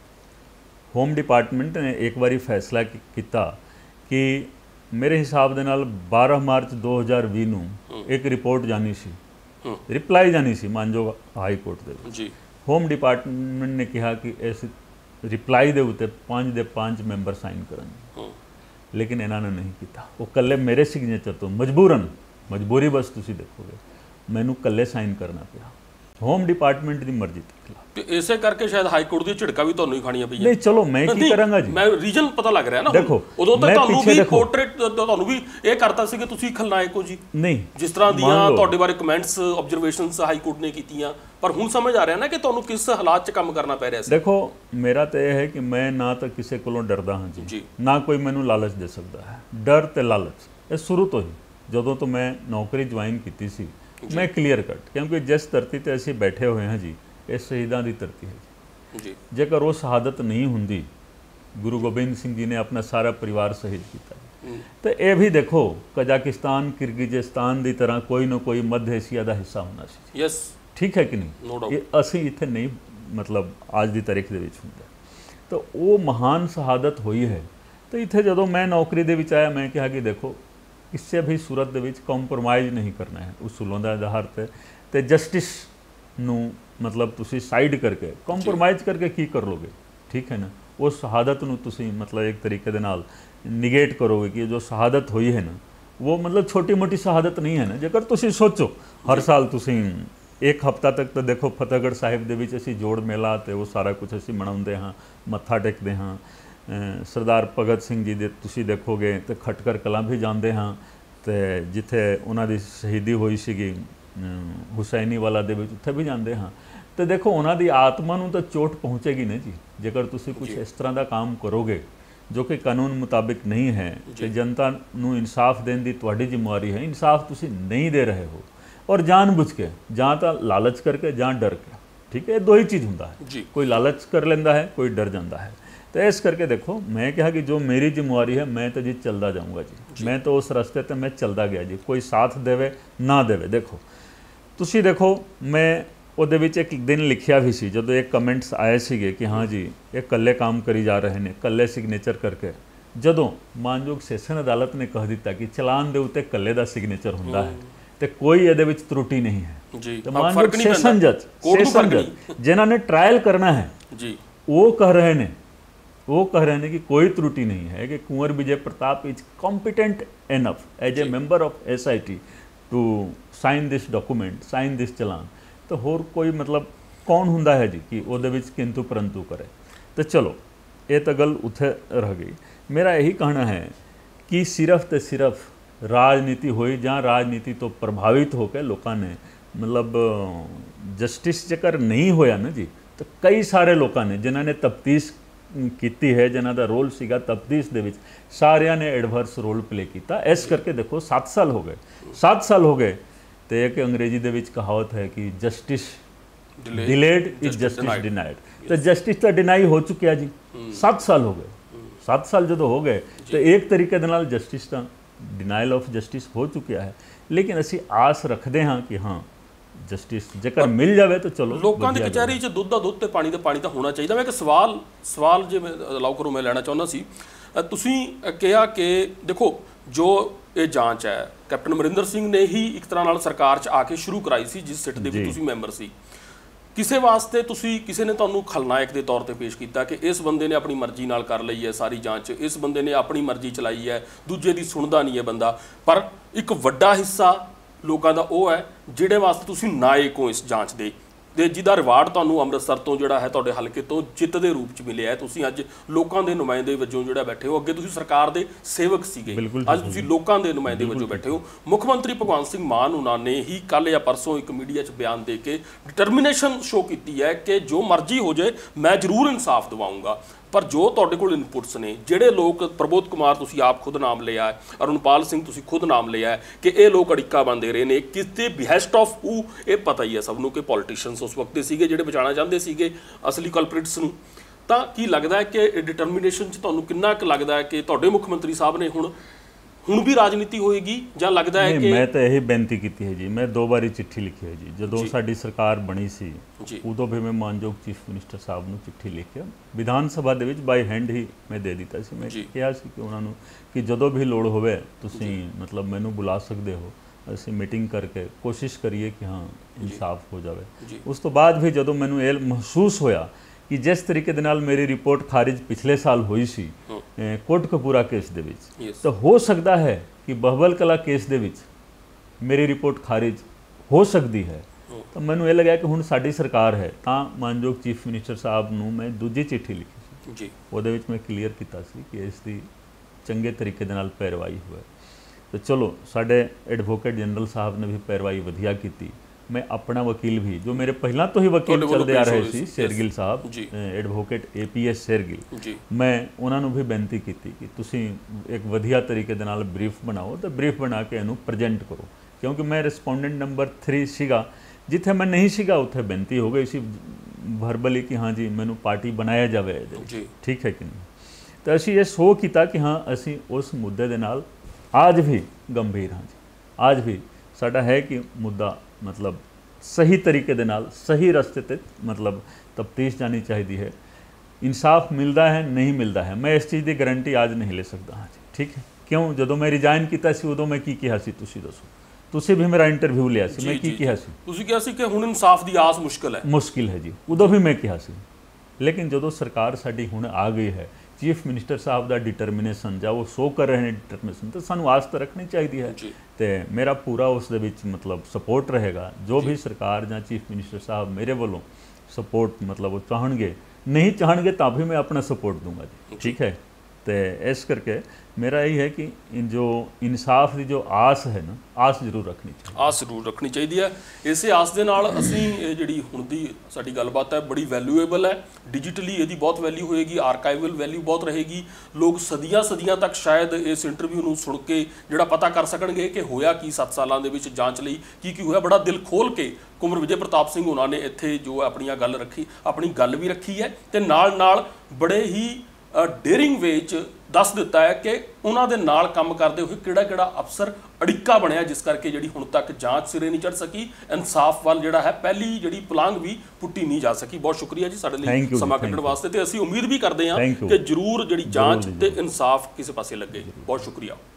ਹੋਮ ਡਿਪਾਰਟਮੈਂਟ ਨੇ ਇੱਕ ਵਾਰੀ ਫੈਸਲਾ ਕੀਤਾ ਕਿ ਮੇਰੇ ਹਿਸਾਬ ਦੇ ਨਾਲ 12 ਮਾਰਚ 2020 ਨੂੰ ਇੱਕ ਰਿਪੋਰਟ ਜਾਣੀ ਸੀ, ਰਿਪਲਾਈ ਜਾਣੀ ਸੀ ਮਾਨਯੋਗ ਹਾਈ ਕੋਰਟ ਦੇ ਵਿੱਚ। ਹੋਮ ਡਿਪਾਰਟਮੈਂਟ ਨੇ ਕਿਹਾ ਕਿ ਇਸ ਰਿਪਲਾਈ ਦੇ ਉੱਤੇ 5 ਦੇ 5 ਮੈਂਬਰ ਸਾਈਨ ਕਰਨਗੇ, ਲੇਕਿਨ ਇਹਨਾਂ ਨੇ ਨਹੀਂ ਕੀਤਾ। ਉਹ ਇਕੱਲੇ ਮੇਰੇ ਸਿਗਨੇਚਰ ਤੋਂ ਮਜਬੂਰੀ ਬਸ ਤੁਸੀਂ ਦੇਖੋਗੇ ਮੈਨੂੰ ਇਕੱਲੇ ਸਾਈਨ ਕਰਨਾ ਪਿਆ, ਹੋਮ ਡਿਪਾਰਟਮੈਂਟ ਦੀ ਮਰਜ਼ੀ ਦੇ ਖਿਲਾਫ। ਤੇ ਇਸੇ ਕਰਕੇ ਸ਼ਾਇਦ ਹਾਈ ਕੋਰਟ ਦੀ ਝਿੜਕਾਂ ਵੀ ਤੁਹਾਨੂੰ ਹੀ ਖਾਣੀਆਂ ਪਈਆਂ। ਨਹੀਂ ਚਲੋ ਮੈਂ ਕੀ ਕਰਾਂਗਾ ਜੀ, ਮੈਂ ਰੀਜਨ ਪਤਾ ਲੱਗ ਰਿਹਾ ਨਾ। ਦੇਖੋ ਉਦੋਂ ਤੱਕ ਤੁਹਾਨੂੰ ਵੀ ਪੋਰਟਰੇਟ ਤੁਹਾਨੂੰ ਵੀ ਇਹ ਕਰਤਾ ਸੀ ਕਿ ਤੁਸੀਂ ਖਲਨਾਇਕ ਹੋ ਜੀ, ਨਹੀਂ ਜਿਸ ਤਰ੍ਹਾਂ ਦੀਆਂ ਤੁਹਾਡੇ ਬਾਰੇ ਕਮੈਂਟਸ ਆਬਜ਼ਰਵੇਸ਼ਨਸ ਹਾਈ ਕੋਰਟ ਨੇ ਕੀਤੀਆਂ, ਪਰ ਹੁਣ ਸਮਝ ਆ ਰਿਹਾ ਨਾ ਕਿ ਤੁਹਾਨੂੰ ਕਿਸ ਹਾਲਾਤ 'ਚ ਕੰਮ ਕਰਨਾ ਪੈ ਰਿਹਾ ਸੀ। ਦੇਖੋ ਮੇਰਾ ਤਾਂ ਇਹ ਹੈ ਕਿ ਮੈਂ ਨਾ ਤਾਂ ਕਿਸੇ ਕੋਲੋਂ ਡਰਦਾ ਹਾਂ ਜੀ, ਨਾ ਕੋਈ ਮੈਨੂੰ ਲਾਲਚ ਦੇ ਸਕਦਾ ਹੈ। ਡਰ ਤੇ ਲਾਲਚ ਇਹ ਸ਼ੁਰੂ ਤੋਂ ਹੀ, ਜਦੋਂ ਤੋਂ ਮੈਂ ਨੌਕਰੀ ਜੁਆਇਨ ਕੀਤੀ ਸੀ ਮੈਂ ਕਲੀਅਰ ਕੱਟ, ਕਿਉਂਕਿ ਜਿਸ ਧਰਤੀ ਤੇ ਅਸੀਂ ਬੈਠੇ ਹੋਏ ਹਾਂ ਜੀ ਇਹ ਸ਼ਹੀਦਾਂ ਦੀ ਧਰਤੀ ਹੈ ਜੀ। ਜੇਕਰ ਉਹ ਸ਼ਹਾਦਤ ਨਹੀਂ ਹੁੰਦੀ, ਗੁਰੂ ਗੋਬਿੰਦ ਸਿੰਘ ਜੀ ਨੇ ਆਪਣਾ ਸਾਰਾ ਪਰਿਵਾਰ ਸ਼ਹੀਦ ਕੀਤਾ, ਤੇ ਇਹ ਵੀ ਦੇਖੋ ਕਜ਼ਾਕਿਸਤਾਨ ਕਿਰਗਿਜ਼ਸਤਾਨ ਦੀ ਤਰ੍ਹਾਂ ਕੋਈ ਨਾ ਕੋਈ ਮੱਧ ਏਸ਼ੀਆ ਦਾ ਹਿੱਸਾ ਹੋਣਾ ਸੀ। ਯੈਸ, ਠੀਕ ਹੈ ਕਿ ਨਹੀਂ? ਇਹ ਅਸੀਂ ਇੱਥੇ ਨਹੀਂ ਮਤਲਬ ਅੱਜ ਦੀ ਤਾਰੀਖ ਦੇ ਵਿੱਚ ਹੁੰਦਾ, ਤਾਂ ਉਹ ਮਹਾਨ ਸ਼ਹਾਦਤ ਹੋਈ ਹੈ। ਤਾਂ ਇੱਥੇ ਜਦੋਂ ਮੈਂ ਨੌਕਰੀ ਦੇ ਵਿੱਚ ਆਇਆ ਮੈਂ ਕਿਹਾ ਕਿ ਦੇਖੋ ਕਿਸੇ ਵੀ ਸੂਰਤ ਦੇ ਵਿੱਚ ਕੰਪਰੋਮਾਈਜ਼ ਨਹੀਂ ਕਰਨਾ ਹੈ ਉਸੂਲਾਂ ਦਾ ਆਧਾਰ ਤੇ ਜਸਟਿਸ ਨੂੰ ਮਤਲਬ ਤੁਸੀਂ ਸਾਈਡ ਕਰਕੇ ਕੰਪਰੋਮਾਈਜ਼ ਕਰਕੇ ਕੀ ਕਰ ਲੋਗੇ? ਠੀਕ ਹੈ ਨਾ, ਉਸ ਸ਼ਹਾਦਤ ਨੂੰ ਤੁਸੀਂ ਮਤਲਬ ਇੱਕ ਤਰੀਕੇ ਦੇ ਨਾਲ ਨਿਗੇਟ ਕਰੋਗੇ ਕਿ ਜੋ ਸ਼ਹਾਦਤ ਹੋਈ ਹੈ ਨਾ ਉਹ ਮਤਲਬ ਛੋਟੀ ਮੋਟੀ ਸ਼ਹਾਦਤ ਨਹੀਂ ਹੈ ਨਾ। ਜੇਕਰ ਤੁਸੀਂ ਸੋਚੋ ਹਰ ਸਾਲ ਤੁਸੀਂ ਇੱਕ ਹਫ਼ਤਾ ਤੱਕ ਤਾਂ ਦੇਖੋ ਫਤਿਹਗੜ੍ਹ ਸਾਹਿਬ ਦੇ ਵਿੱਚ ਅਸੀਂ ਜੋੜ ਮੇਲਾ ਤੇ ਉਹ ਸਾਰਾ ਕੁਝ ਅਸੀਂ ਮਨਾਉਂਦੇ ਹਾਂ, ਮੱਥਾ ਟੇਕਦੇ ਹਾਂ। ਸਰਦਾਰ ਭਗਤ ਸਿੰਘ ਜੀ ਦੇ ਤੁਸੀਂ ਦੇਖੋਗੇ ਤੇ ਖਟਕਰ ਕਲਾਂ ਵੀ ਜਾਂਦੇ ਹਾਂ, ਤੇ ਜਿੱਥੇ ਉਹਨਾਂ ਦੀ ਸ਼ਹੀਦੀ ਹੋਈ ਸੀਗੀ ਹੁਸੈਨੀ ਵਾਲਾ ਦੇ ਵਿੱਚ ਉੱਥੇ ਵੀ ਜਾਂਦੇ ਹਾਂ। ਤੇ ਦੇਖੋ ਉਹਨਾਂ ਦੀ ਆਤਮਾ ਨੂੰ ਤਾਂ ਚੋਟ ਪਹੁੰਚੇਗੀ ਨਾ ਜੀ, ਜੇਕਰ ਤੁਸੀਂ ਕੁਝ ਇਸ ਤਰ੍ਹਾਂ ਦਾ ਕੰਮ ਕਰੋਗੇ ਜੋ ਕਿ ਕਾਨੂੰਨ ਮੁਤਾਬਿਕ ਨਹੀਂ ਹੈ ਤੇ ਜਨਤਾ ਨੂੰ ਇਨਸਾਫ ਦੇਣ ਦੀ ਤੁਹਾਡੀ ਜ਼ਿੰਮੇਵਾਰੀ ਹੈ। ਇਨਸਾਫ ਤੁਸੀਂ ਨਹੀਂ ਦੇ ਰਹੇ ਹੋ ਔਰ ਜਾਣਬੁੱਝ ਕੇ, ਜਾਂ ਤਾਂ ਲਾਲਚ ਕਰਕੇ ਜਾਂ ਡਰ ਕੇ। ਠੀਕ ਹੈ, ਇਹ ਦੋ ਹੀ ਚੀਜ਼ ਹੁੰਦਾ ਹੈ, ਕੋਈ ਲਾਲਚ ਕਰ ਲੈਂਦਾ ਹੈ, ਕੋਈ ਡਰ ਜਾਂਦਾ ਹੈ। तो इस करके देखो मैं कहा कि जो मेरी जिम्मेवारी है मैं तो जी चलता जाऊँगा जी, मैं तो उस रस्ते ते मैं चलता गया जी, कोई साथ देवे ना देवे। देखो तुसी देखो मैं ਉਹਦੇ ਵਿੱਚ ਇੱਕ ਦਿਨ ਲਿਖਿਆ ਵੀ ਸੀ ਜਦੋਂ ਇਹ ਕਮੈਂਟਸ ਆਏ ਸੀਗੇ ਕਿ ਹਾਂ ਜੀ ਇਹ ਇਕੱਲੇ ਕੰਮ ਕਰੀ ਜਾ ਰਹੇ ਨੇ, ਇਕੱਲੇ ਸਿਗਨੇਚਰ ਕਰਕੇ। ਜਦੋਂ ਮਾਨਯੋਗ ਸੈਸ਼ਨ ਅਦਾਲਤ ਨੇ ਕਹਿ ਦਿੱਤਾ ਕਿ ਚਲਾਨ ਦੇ ਉੱਤੇ ਇਕੱਲੇ ਦਾ ਸਿਗਨੇਚਰ ਹੁੰਦਾ ਹੈ ਤੇ ਕੋਈ ਇਹਦੇ ਵਿੱਚ ਤਰੁਟੀ ਨਹੀਂ ਹੈ ਜੀ, ਤੇ ਮਾਨਯੋਗ ਸੈਸ਼ਨ ਜੱਜ ਜਿਨ੍ਹਾਂ ਨੇ ਟ੍ਰਾਇਲ ਕਰਨਾ ਹੈ ਜੀ ਉਹ ਕਹਿ ਰਹੇ ਨੇ ਕਿ ਕੋਈ त्रुटि नहीं है, कि Kunwar Vijay Pratap is competent enough as a member of SIT to sign this document, sign this challan. तो होर कोई मतलब कौन हुंदा है जी कि ਉਹਦੇ ਵਿੱਚ किंतु परंतु करे। तो चलो ये तो गल उत्थे रह गई। मेरा यही कहना है कि सिर्फ तो सिर्फ राजनीति होई ਜਾਂ राजनीति तो प्रभावित होकर लोगों ने मतलब जस्टिस जेकर नहीं होया ना जी, तो कई सारे लोगों ने जिन्होंने ने तफ्तीश ਕੀਤੀ ਹੈ, ਜਿਨ੍ਹਾਂ ਦਾ ਰੋਲ ਸੀਗਾ ਤਫਤੀਸ਼ ਦੇ ਵਿੱਚ, ਸਾਰਿਆਂ ਨੇ ਐਡਵਰਸ ਰੋਲ ਪਲੇ ਕੀਤਾ। ਇਸ ਕਰਕੇ ਦੇਖੋ 7 ਸਾਲ ਹੋ ਗਏ, 7 ਸਾਲ ਹੋ ਗਏ। ਤੇ ਇੱਕ ਅੰਗਰੇਜ਼ੀ ਦੇ ਵਿੱਚ ਕਹਾਵਤ ਹੈ ਕਿ justice delayed is justice denied. ਤੇ ਜਸਟਿਸ ਤਾਂ ਡਿਨਾਈ ਹੋ ਚੁੱਕਿਆ ਜੀ, 7 ਸਾਲ ਹੋ ਗਏ। 7 ਸਾਲ ਜਦੋਂ ਹੋ ਗਏ ਤੇ ਇੱਕ ਤਰੀਕੇ ਦੇ ਨਾਲ ਜਸਟਿਸ ਤਾਂ ਡਿਨਾਈਲ ਆਫ ਜਸਟਿਸ ਹੋ ਚੁੱਕਿਆ ਹੈ। ਲੇਕਿਨ ਅਸੀਂ ਆਸ ਰੱਖਦੇ ਹਾਂ ਕਿ ਹਾਂ ਜਸਟਿਸ ਜੇਕਰ ਮਿਲ ਜਾਵੇ ਤਾਂ ਚਲੋ। ਲੋਕਾਂ ਦੀ ਕਚਹਿਰੀ 'ਚ ਦੁੱਧ ਦਾ ਦੁੱਧ ਤੇ ਪਾਣੀ ਦਾ ਪਾਣੀ ਤਾਂ ਹੋਣਾ ਚਾਹੀਦਾ। ਮੈਂ ਇੱਕ ਸਵਾਲ ਜੇ ਅਲਾਓ ਕਰੋ ਮੈਂ ਲੈਣਾ ਚਾਹੁੰਦਾ ਸੀ। ਤੁਸੀਂ ਕਿਹਾ ਕਿ ਦੇਖੋ ਜੋ ਇਹ ਜਾਂਚ ਹੈ ਕੈਪਟਨ ਅਮਰਿੰਦਰ ਸਿੰਘ ਨੇ ਹੀ ਇੱਕ ਤਰ੍ਹਾਂ ਨਾਲ ਸਰਕਾਰ 'ਚ ਆ ਕੇ ਸ਼ੁਰੂ ਕਰਾਈ ਸੀ, ਜਿਸ ਸਿੱਟ ਦੇ ਵੀ ਤੁਸੀਂ ਮੈਂਬਰ ਸੀ। ਕਿਸੇ ਵਾਸਤੇ ਤੁਸੀਂ, ਕਿਸੇ ਨੇ ਤੁਹਾਨੂੰ ਖਲਨਾਇਕ ਦੇ ਤੌਰ ਤੇ ਪੇਸ਼ ਕੀਤਾ ਕਿ ਇਸ ਬੰਦੇ ਨੇ ਆਪਣੀ ਮਰਜ਼ੀ ਨਾਲ ਕਰ ਲਈ ਹੈ ਸਾਰੀ ਜਾਂਚ, ਇਸ ਬੰਦੇ ਨੇ ਆਪਣੀ ਮਰਜ਼ੀ ਚਲਾਈ ਹੈ, ਦੂਜੇ ਦੀ ਸੁਣਦਾ ਨਹੀਂ ਹੈ ਬੰਦਾ। ਪਰ ਇੱਕ ਵੱਡਾ ਹਿੱਸਾ ਲੋਕਾਂ ਦਾ ਉਹ ਹੈ ਜਿਹੜੇ ਵਾਸਤੇ ਤੁਸੀਂ ਨਾਇਕ ਹੋ ਇਸ ਜਾਂਚ ਦੇ, ਤੇ ਜਿਹਦਾ ਰਿਵਾਰਡ ਤੁਹਾਨੂੰ ਅੰਮ੍ਰਿਤਸਰ ਤੋਂ ਜਿਹੜਾ ਹੈ ਤੁਹਾਡੇ ਹਲਕੇ ਤੋਂ ਜਿੱਤ ਦੇ ਰੂਪ 'ਚ ਮਿਲਿਆ ਹੈ। ਤੁਸੀਂ ਅੱਜ ਲੋਕਾਂ ਦੇ ਨੁਮਾਇੰਦੇ ਵਜੋਂ ਜਿਹੜਾ ਬੈਠੇ ਹੋ, ਅੱਗੇ ਤੁਸੀਂ ਸਰਕਾਰ ਦੇ ਸੇਵਕ ਸੀਗੇ, ਅੱਜ ਤੁਸੀਂ ਲੋਕਾਂ ਦੇ ਨੁਮਾਇੰਦੇ ਵਜੋਂ ਬੈਠੇ ਹੋ। ਮੁੱਖ ਮੰਤਰੀ ਭਗਵੰਤ ਸਿੰਘ ਮਾਨ ਉਹਨਾਂ ਨੇ ਹੀ ਕੱਲ੍ਹ ਜਾਂ ਪਰਸੋਂ ਇੱਕ ਮੀਡੀਆ 'ਚ ਬਿਆਨ ਦੇ ਕੇ ਡਿਟਰਮੀਨੇਸ਼ਨ ਸ਼ੋਅ ਕੀਤੀ ਹੈ ਕਿ ਜੋ ਮਰਜ਼ੀ ਹੋ ਜਾਏ ਮੈਂ ਜ਼ਰੂਰ ਇਨਸਾਫ ਦਿਵਾਊਂਗਾ। ਪਰ ਜੋ ਤੁਹਾਡੇ ਕੋਲ ਇਨਪੁਟਸ ਨੇ, ਜਿਹੜੇ ਲੋਕ, ਪ੍ਰਬੋਧ ਕੁਮਾਰ ਤੁਸੀਂ ਆਪ ਖੁਦ ਨਾਮ ਲਿਆ ਹੈ, ਅਰੁਣਪਾਲ ਸਿੰਘ ਤੁਸੀਂ ਖੁਦ ਨਾਮ ਲਿਆ ਹੈ ਕਿ ਇਹ ਲੋਕ ਅੜਿੱਕਾ ਬੰਦੇ ਰਹੇ ਨੇ, ਕਿਤੇ ਬਿਹੈਸਟ ਆਫ ਹੂ, ਇਹ ਪਤਾ ਹੀ ਹੈ ਸਭ ਨੂੰ ਕਿ ਪੋਲੀਟੀਸ਼ੀਅਨਸ ਉਸ ਵਕਤ ਦੇ ਸੀਗੇ ਜਿਹੜੇ ਬਚਾਉਣਾ ਚਾਹੁੰਦੇ ਸੀਗੇ ਅਸਲੀ ਕਲਪ੍ਰਿਟਸ ਨੂੰ। ਤਾਂ ਕੀ ਲੱਗਦਾ ਹੈ ਕਿ ਡਿਟਰਮੀਨੇਸ਼ਨ 'ਚ ਤੁਹਾਨੂੰ ਕਿੰਨਾ ਕੁ ਲੱਗਦਾ ਹੈ ਕਿ ਤੁਹਾਡੇ ਮੁੱਖ ਮੰਤਰੀ ਸਾਹਿਬ ਨੇ ਹੁਣ ਵੀ ਰਾਜਨੀਤੀ ਹੋਏਗੀ, ਜਾਂ ਲੱਗਦਾ ਹੈ ਕਿ? ਮੈਂ ਤਾਂ ਇਹ ਬੇਨਤੀ ਕੀਤੀ ਹੈ ਜੀ, ਮੈਂ 2 ਵਾਰੀ ਚਿੱਠੀ ਲਿਖੀ ਹੈ ਜੀ। ਜਦੋਂ ਸਾਡੀ ਸਰਕਾਰ ਬਣੀ ਸੀ ਉਦੋਂ ਵੀ ਮੈਂ ਮਾਨਯੋਗ ਚੀਫ ਮਿਨਿਸਟਰ ਸਾਹਿਬ ਨੂੰ ਚਿੱਠੀ ਲਿਖ ਕੇ ਵਿਧਾਨ ਸਭਾ ਦੇ ਵਿੱਚ ਬਾਈ ਹੈਂਡ ਹੀ ਮੈਂ ਦੇ ਦਿੱਤਾ ਸੀ। ਮੈਂ ਕਿਹਾ ਸੀ ਕਿ ਉਹਨਾਂ ਨੂੰ ਕਿ ਜਦੋਂ ਵੀ ਲੋੜ ਹੋਵੇ ਤੁਸੀਂ ਮਤਲਬ ਮੈਨੂੰ ਬੁਲਾ ਸਕਦੇ ਹੋ, ਅਸੀਂ ਮੀਟਿੰਗ ਕਰਕੇ ਕੋਸ਼ਿਸ਼ ਕਰੀਏ ਕਿ ਹਾਂ ਇਨਸਾਫ ਹੋ ਜਾਵੇ। ਉਸ ਤੋਂ ਬਾਅਦ ਵੀ ਜਦੋਂ ਮੈਨੂੰ ਇਹ ਮਹਿਸੂਸ ਹੋਇਆ ਕਿ ਜਿਸ ਤਰੀਕੇ ਦੇ ਨਾਲ ਮੇਰੀ ਰਿਪੋਰਟ ਖਾਰਿਜ ਪਿਛਲੇ ਸਾਲ ਹੋਈ ਸੀ ਕੋਟਕਪੂਰਾ ਕੇਸ ਦੇ ਵਿੱਚ, ਤਾਂ ਹੋ ਸਕਦਾ ਹੈ ਕਿ ਬਹਬਲ ਕਲਾ ਕੇਸ ਦੇ ਵਿੱਚ ਮੇਰੀ ਰਿਪੋਰਟ ਖਾਰਿਜ ਹੋ ਸਕਦੀ ਹੈ। ਤਾਂ ਮੈਨੂੰ ਇਹ ਲੱਗਿਆ ਕਿ ਹੁਣ ਸਾਡੀ ਸਰਕਾਰ ਹੈ, ਤਾਂ ਮਾਨਯੋਗ ਚੀਫ ਮਿਨਿਸਟਰ ਸਾਹਿਬ ਨੂੰ ਮੈਂ ਦੂਜੀ ਚਿੱਠੀ ਲਿਖੀ ਸੀ। ਉਹਦੇ ਵਿੱਚ ਮੈਂ ਕਲੀਅਰ ਕੀਤਾ ਸੀ ਕਿ ਇਸ ਦੀ ਚੰਗੇ ਤਰੀਕੇ ਦੇ ਨਾਲ ਪੈਰਵਾਈ ਹੋਵੇ। ਤਾਂ ਚਲੋ ਸਾਡੇ ਐਡਵੋਕੇਟ ਜਨਰਲ ਸਾਹਿਬ ਨੇ ਵੀ ਪੈਰਵਾਈ ਵਧੀਆ ਕੀਤੀ। ਮੈਂ ਆਪਣਾ ਵਕੀਲ ਵੀ, ਜੋ ਮੇਰੇ ਪਹਿਲਾਂ ਤੋਂ ਹੀ ਵਕੀਲ ਚੱਲਦੇ ਆ ਰਹੇ ਸੀ, ਸ਼ੇਰਗਿੱਲ ਸਾਹਿਬ, ਐਡਵੋਕੇਟ APS ਸ਼ੇਰਗਿੱਲ, ਮੈਂ ਉਹਨਾਂ ਨੂੰ ਵੀ ਬੇਨਤੀ ਕੀਤੀ ਕਿ ਤੁਸੀਂ ਇੱਕ ਵਧੀਆ ਤਰੀਕੇ ਦੇ ਨਾਲ ਬਰੀਫ ਬਣਾਓ ਤੇ ਬਰੀਫ ਬਣਾ ਕੇ ਇਹਨੂੰ ਪ੍ਰੈਜੈਂਟ ਕਰੋ। ਕਿਉਂਕਿ ਮੈਂ ਰਿਸਪੋਂਡੈਂਟ ਨੰਬਰ 3 ਸੀਗਾ, ਜਿੱਥੇ ਮੈਂ ਨਹੀਂ ਸੀਗਾ ਉੱਥੇ ਬੇਨਤੀ ਹੋ ਗਈ ਸੀ ਵਰਬਲੀ ਕਿ ਹਾਂ ਜੀ ਮੈਨੂੰ ਪਾਰਟੀ ਬਣਾਇਆ ਜਾਵੇ, ਠੀਕ ਹੈ ਕਿ ਨਹੀਂ। ਤਾਂ ਅਸੀਂ ਇਹ ਸੋਚ ਕੀਤਾ ਕਿ ਹਾਂ ਅਸੀਂ ਉਸ ਮੁੱਦੇ ਦੇ ਨਾਲ ਅੱਜ ਵੀ ਗੰਭੀਰ ਹਾਂ ਜੀ। ਅੱਜ ਵੀ ਸਾਡਾ ਹੈ ਕਿ ਮੁੱਦਾ ਮਤਲਬ ਸਹੀ ਤਰੀਕੇ ਦੇ ਨਾਲ ਸਹੀ ਰਸਤੇ ਤੇ ਮਤਲਬ ਤਫਤੀਸ਼ ਜਾਣੀ ਚਾਹੀਦੀ ਹੈ। ਇਨਸਾਫ ਮਿਲਦਾ ਹੈ ਨਹੀਂ ਮਿਲਦਾ ਹੈ, ਮੈਂ ਇਸ ਚੀਜ਼ ਦੀ ਗਾਰੰਟੀ ਅੱਜ ਨਹੀਂ ਲੈ ਸਕਦਾ ਹਾਂ ਜੀ, ਠੀਕ ਹੈ। ਕਿਉਂ? ਜਦੋਂ ਮੈਂ ਰਿਜ਼ਾਈਨ ਕੀਤਾ ਸੀ ਉਦੋਂ ਮੈਂ ਕੀ ਕਿਹਾ ਸੀ ਤੁਸੀਂ ਦੱਸੋ? ਤੁਸੀਂ ਵੀ ਮੇਰਾ ਇੰਟਰਵਿਊ ਲਿਆ ਸੀ, ਮੈਂ ਕੀ ਕਿਹਾ ਸੀ? ਤੁਸੀਂ ਕਿਹਾ ਸੀ ਕਿ ਹੁਣ ਇਨਸਾਫ ਦੀ ਆਸ ਮੁਸ਼ਕਿਲ ਹੈ ਜੀ, ਉਦੋਂ ਵੀ ਮੈਂ ਕਿਹਾ ਸੀ। ਲੇਕਿਨ ਜਦੋਂ ਸਰਕਾਰ ਸਾਡੀ ਹੁਣ ਆ ਗਈ ਹੈ, ਚੀਫ ਮਿਨਿਸਟਰ ਸਾਹਿਬ ਦਾ ਡਿਟਰਮੀਨੇਸ਼ਨ ਜਾਂ ਉਹ ਸ਼ੋ ਕਰ ਰਹੇ ਨੇ ਡਿਟਰਮੀਨੇਸ਼ਨ, ਤਾਂ ਸਾਨੂੰ ਆਸ ਤਾਂ ਰੱਖਣੀ ਚਾਹੀਦੀ ਹੈ। ਤੇ ਮੇਰਾ ਪੂਰਾ ਉਸ ਦੇ ਵਿੱਚ ਮਤਲਬ ਸਪੋਰਟ ਰਹੇਗਾ। ਜੋ ਵੀ ਸਰਕਾਰ ਜਾਂ ਚੀਫ ਮਿਨਿਸਟਰ ਸਾਹਿਬ ਮੇਰੇ ਵੱਲੋਂ ਸਪੋਰਟ ਮਤਲਬ ਉਹ ਚਾਹਣਗੇ, ਨਹੀਂ ਚਾਹਣਗੇ ਤਾਂ ਵੀ ਮੈਂ ਆਪਣਾ ਸਪੋਰਟ ਦੂੰਗਾ ਜੀ, ਠੀਕ ਹੈ। ਤੇ ਇਸ ਕਰਕੇ ਮੇਰਾ ਇਹ ਹੈ ਕਿ ਜੋ ਇਨਸਾਫ ਦੀ ਜੋ ਆਸ ਹੈ ਨਾ, ਆਸ ਜ਼ਰੂਰ ਰੱਖਣੀ ਚਾਹੀਦੀ ਹੈ। ਇਸੇ ਆਸ ਦੇ ਨਾਲ ਅਸੀਂ ਇਹ ਜਿਹੜੀ ਹੁਣ ਦੀ ਸਾਡੀ ਗੱਲਬਾਤ ਹੈ ਬੜੀ ਵੈਲਿਊਏਬਲ ਹੈ। ਡਿਜੀਟਲੀ ਇਹਦੀ ਬਹੁਤ ਵੈਲਿਊ ਹੋਏਗੀ, ਆਰਕਾਈਵਲ ਵੈਲਿਊ ਬਹੁਤ ਰਹੇਗੀ। ਲੋਕ ਸਦੀਆਂ ਤੱਕ ਸ਼ਾਇਦ ਇਸ ਇੰਟਰਵਿਊ ਨੂੰ ਸੁਣ ਕੇ ਜਿਹੜਾ ਪਤਾ ਕਰ ਸਕਣਗੇ ਕਿ ਹੋਇਆ ਕੀ 7 ਸਾਲਾਂ ਦੇ ਵਿੱਚ ਜਾਂਚ ਲਈ ਕੀ ਹੋਇਆ। ਬੜਾ ਦਿਲ ਖੋਲ ਕੇ ਕੁੰਵਰ ਵਿਜੇ ਪ੍ਰਤਾਪ ਸਿੰਘ ਉਹਨਾਂ ਨੇ ਇੱਥੇ ਜੋ ਆਪਣੀ ਗੱਲ ਵੀ ਰੱਖੀ ਹੈ, ਤੇ ਨਾਲ ਬੜੇ ਹੀ ਡੇਅਰਿੰਗ ਵੇ 'ਚ ਦੱਸ ਦਿੱਤਾ ਹੈ ਕਿ ਉਹਨਾਂ ਦੇ ਨਾਲ ਕੰਮ ਕਰਦੇ ਹੋਏ ਕਿਹੜਾ ਅਫਸਰ ਅੜਿੱਕਾ ਬਣਿਆ, ਜਿਸ ਕਰਕੇ ਜਿਹੜੀ ਹੁਣ ਤੱਕ ਜਾਂਚ ਸਿਰੇ ਨਹੀਂ ਚੜ੍ਹ ਸਕੀ, ਇਨਸਾਫ ਵੱਲ ਜਿਹੜਾ ਹੈ ਪਹਿਲੀ ਜਿਹੜੀ ਪੁਲਾਂਘ ਵੀ ਪੁੱਟੀ ਨਹੀਂ ਜਾ ਸਕੀ। ਬਹੁਤ ਸ਼ੁਕਰੀਆ ਜੀ ਸਾਡੇ ਲਈ ਸਮਾਂ ਕੱਢਣ ਵਾਸਤੇ, ਤੇ ਅਸੀਂ ਉਮੀਦ ਵੀ ਕਰਦੇ ਹਾਂ ਕਿ ਜ਼ਰੂਰ ਜਿਹੜੀ ਜਾਂਚ ਤੇ ਇਨਸਾਫ ਕਿਸੇ ਪਾਸੇ ਲੱਗੇ। ਬਹੁਤ ਸ਼ੁਕਰੀਆ।